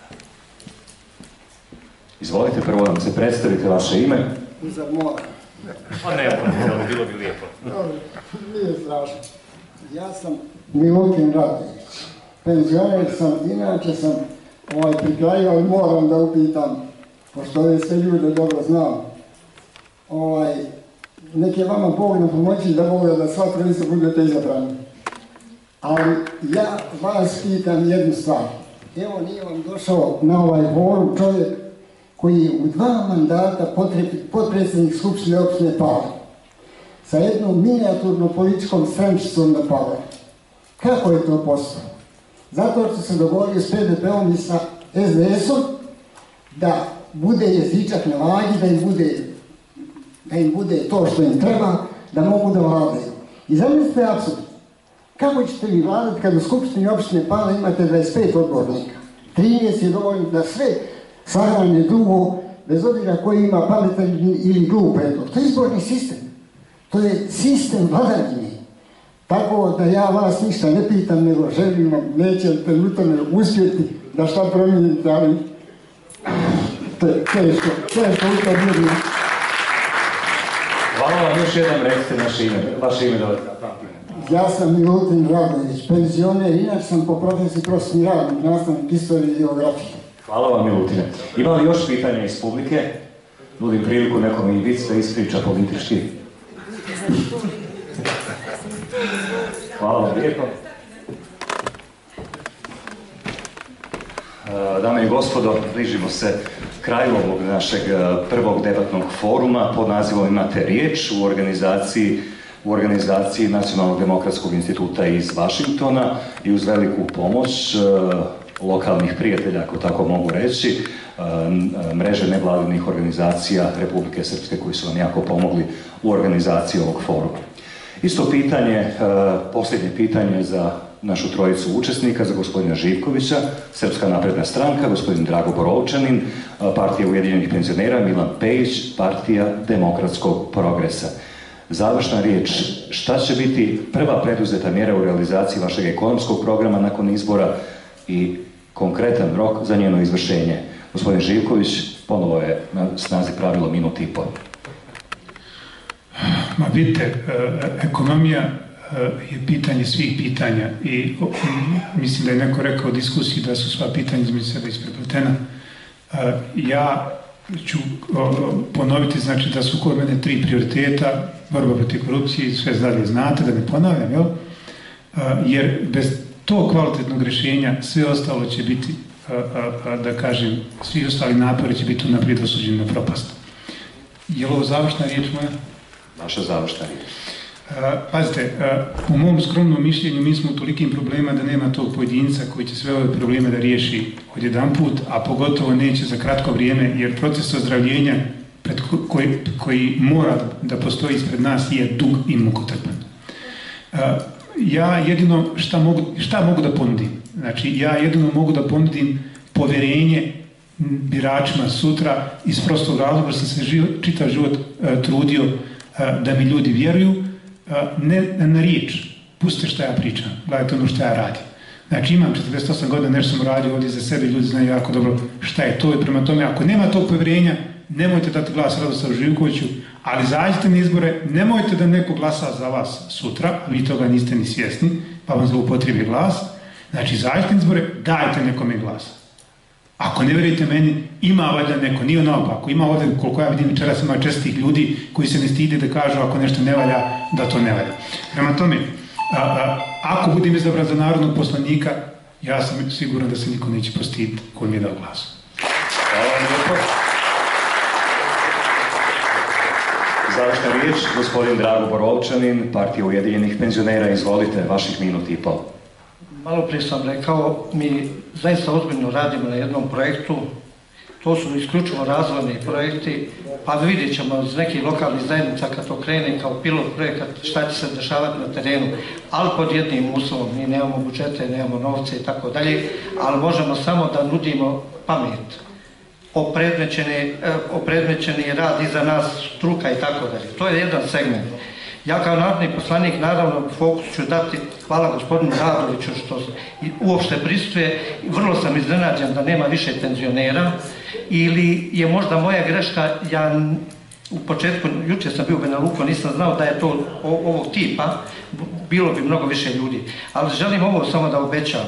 Izvolite, prvo nam se predstavite vaše ime. Zar moram? Pa ne, bilo bi lijepo. Nije strašno. Ja sam Milutin Radović. Penzioner sam, inače sam pri kraju, ali moram da upitam, pošto ove sve ljude dobro znam. Nek je vama Bog na pomoći da Boga da sva trojica budete izabrani. Ali ja vas pitam jednu stvar. Evo, nije vam došao na ovaj forum čovjek koji je u 2 mandata potpredsjednik Skupštine opštine Pale, sa jednom minijaturnom političkom strančicom na Pale. Kako je to postao? Zato što se dogovorio s PDP-om i sa SDS-om da bude jezičak na vagi, da im bude to što im treba, da mogu da vladaju. I zamislite apsurd. Kako ćete vi vladati kad u Skupštini opštine Pale imate 25 odbornika? 13 je dovoljno da sve sahrane drugo, bez obzira koji ima pametan ili glup predlog. To je izborni sistem. To je sistem vladavine. Tako da ja vas ništa ne pitam, nego želim vam, nećete u tome uspjeti da šta promijenite, ali teško u to bilo. Hvala vam, još jednom recite vaše ime da Ja sam Milutin Radović, penzioner, inače sam po profesiji prosvetni radnik, nastavnik istorije i geografije. Hvala vam, Milutine. Ima li još pitanja iz publike? Nudim priliku nekom i vic da ispriča politički. Hvala vam lijepo. Dame i gospodo, bližimo se kraju ovog našeg prvog debatnog foruma pod nazivom Imate riječ u organizaciji Nacionalnog demokratskog instituta iz Vašingtona i uz veliku pomoć lokalnih prijatelja, ako tako mogu reći, mreže nevladinih organizacija Republike Srpske koji su nam jako pomogli u organizaciji ovog foruma. Isto pitanje, posljednje pitanje za našu trojicu učesnika, za gospodina Živkovića, Srpska napredna stranka, gospodin Drago Borovčanin, Partija Ujedinjenih penzionera, Milan Pejić, Partija demokratskog progresa. Završna riječ, šta će biti prva preduzeta mjera u realizaciji vašeg ekonomskog programa nakon izbora i konkretan rok za njeno izvršenje? Gospodin Živković, ponovo je na snazi pravilo minut i pol. Ma vidite, ekonomija je pitanje svih pitanja i mislim da je neko rekao u diskusiji da su sva pitanja između sebe isprepletena. Ja ću ponoviti, znači da su kod mene 3 prioriteta, borba protiv korupcije, sve dalje znate, da ne ponavljam, jel? Jer bez tog kvalitetnog rješenja sve ostalo će biti, da kažem, svi ostali napori će biti unaprijed osuđeni na propast. Je li ovo završna riječ moja? Vaša završna riječ. Pazite, u mom skromnom mišljenju mi smo u tolikim problema da nema tog pojedinca koji će sve ove probleme da riješi odjedanput, a pogotovo neće za kratko vrijeme, jer proces ozdravljenja koji mora da postoji ispred nas je dug i mukotrpan. Ja jedino šta mogu da ponudim? Znači, ja jedino mogu da ponudim povjerenje biračima sutra iz prostog razloga što sam se čitav život trudio da mi ljudi vjeruju, ne na riječ, pustite šta ja pričam, gledajte ono šta ja radim. Znači imam 48 godina, nešto sam radio ovdje za sebe, ljudi znaju jako dobro šta je to i prema tome, ako nema tog povjerenja, nemojte dati glas Radoslavu Živkoviću, ali zađite na izbore, nemojte da neko glasa za vas sutra, vi toga niste ni svjesni, pa vam zloupotrebi glas, znači zađite na izbore, dajte nekome glas. Ako ne vjerujete meni, ima valjda neko, nije naopako, ima ovdje, koliko ja vidim večeras, ima čestih ljudi koji se ne stide da kažu ako nešto ne valja, da to ne valja. Prema tome, ako budem izabran za narodnog poslanika, ja sam siguran da se niko neće postiditi koji mi je dao glas. Hvala vam lijepo. Završna riječ, gospodin Drago Borovčanin, Partija Ujedinjenih penzionera, izvolite, vaših minut i pol. Malo prije sam rekao, mi zaista ozbiljno radimo na jednom projektu, to su isključivo razvojni projekti, pa vidjet ćemo iz nekih lokalnih zajednica kad to krene kao pilot projekat šta će se dešavati na terenu, ali pod jednim uslovom, mi nemamo budžete, nemamo novce i tako dalje, ali možemo samo da nudimo pamet, opredmećeni rad iza nas, struka i tako dalje. To je jedan segment. Ja kao narodni poslanik, naravno, fokus ću dati, hvala gospodinu Radoviću što uopšte prisutuje. Vrlo sam iznenađen da nema više penzionera, ili je možda moja greška, ja u početku, jučer sam bio u Banja Luku, nisam znao da je to ovog tipa, bilo bi mnogo više ljudi. Ali želim ovo samo da obećam.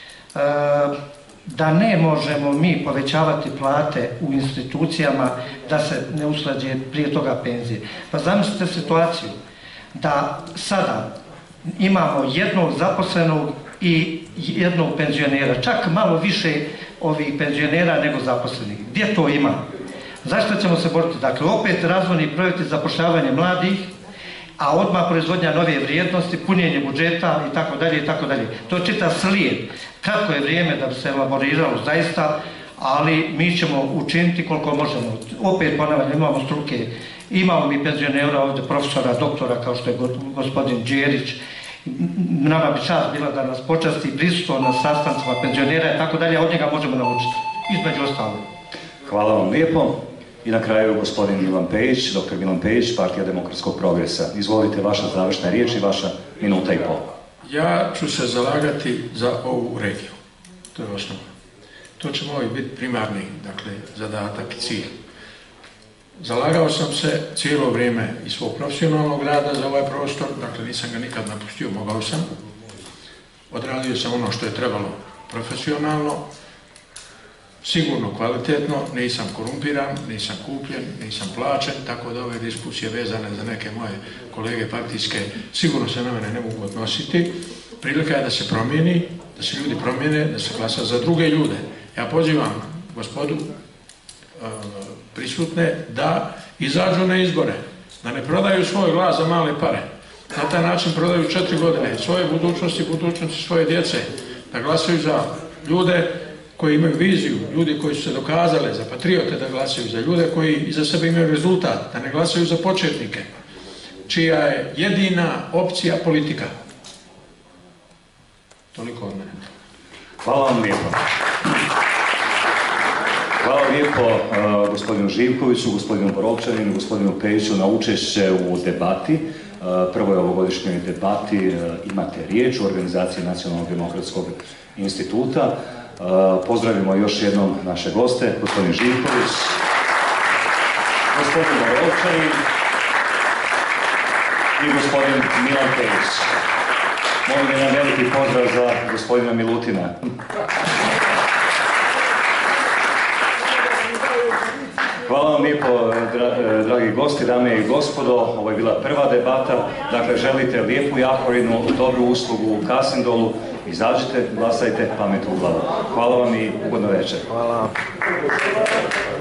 Da ne možemo mi povećavati plate u institucijama da se ne usklađe prije toga penzije. Pa zamislite situaciju da sada imamo jednog zaposlenog i jednog penzionera, čak malo više ovih penzionera nego zaposlenih. Gdje to ima? Zašto ćemo se boriti? Dakle, opet razvojni projekti, zapošljavanje mladih, a odmah proizvodnja nove vrijednosti, punjenje budžeta i tako dalje i tako dalje. To je čitav slijed. Kratko je vrijeme da bi se elaboriralo zaista, ali mi ćemo učiniti koliko možemo. Opet ponavljam, imamo struke, imamo mi penzionera ovdje, profesora, doktora kao što je gospodin Đerić. Nama bi čast bila da nas počasti prisustvo na sastancima penzionera i tako dalje, od njega možemo naučiti. Između ostalo. Hvala vam lijepo. I na kraju gospodin Milan Pejić, dr. Milan Pejić, Partija demokratskog progresa. Izvolite, vaša završna riječ i vaša minuta i pol. Ja ću se zalagati za ovu regiju. To je osnovno. To će moj biti primarni, dakle, zadatak i cilj. Zalagao sam se cijelo vrijeme iz svog profesionalnog rada za ovaj prostor, dakle nisam ga nikad napustio, mogao sam. Odradio sam ono što je trebalo profesionalno, sigurno kvalitetno, nisam korumpiran, nisam kupljen, nisam plaćen, tako da ove diskusije vezane za neke moje kolege partijske sigurno se na mene ne mogu odnositi. Prilika je da se promijeni, da se ljudi promijene, da se glasa za druge ljude. Ja pozivam gospodu prisutne da izađu na izbore, da ne prodaju svoj glas za male pare. Na taj način prodaju 4 godine svoje budućnosti, budućnosti svoje djece, da glasaju za ljude koji imaju viziju, ljudi koji su se dokazali za patriote, da glasaju za ljude koji iza sebe imaju rezultat, da ne glasaju za početnike, čija je jedina opcija politika. Toliko od mene. Hvala vam lijepo. Hvala lijepo gospodinu Živkoviću, gospodinu Borovčaninu, gospodinu Pejiću na učešće u debati. Prvoj ovogodišnjoj debati imate riječ u organizaciji Nacionalnog demokratskog instituta. Pozdravimo još jednom naše goste, gospodin Živković, gospodin Borovčanin i gospodin Milan Pejić. Molim jedan veliki pozdrav za gospodina Milutina. Hvala vam lijepo, dragi gosti, dame i gospodo. Ovo je bila prva debata. Dakle, želite lijepu Jakorinu, dobru uslugu u Kasindolu, izađite, glasajte, pamet u glavu. Hvala vam i ugodno večer. Hvala.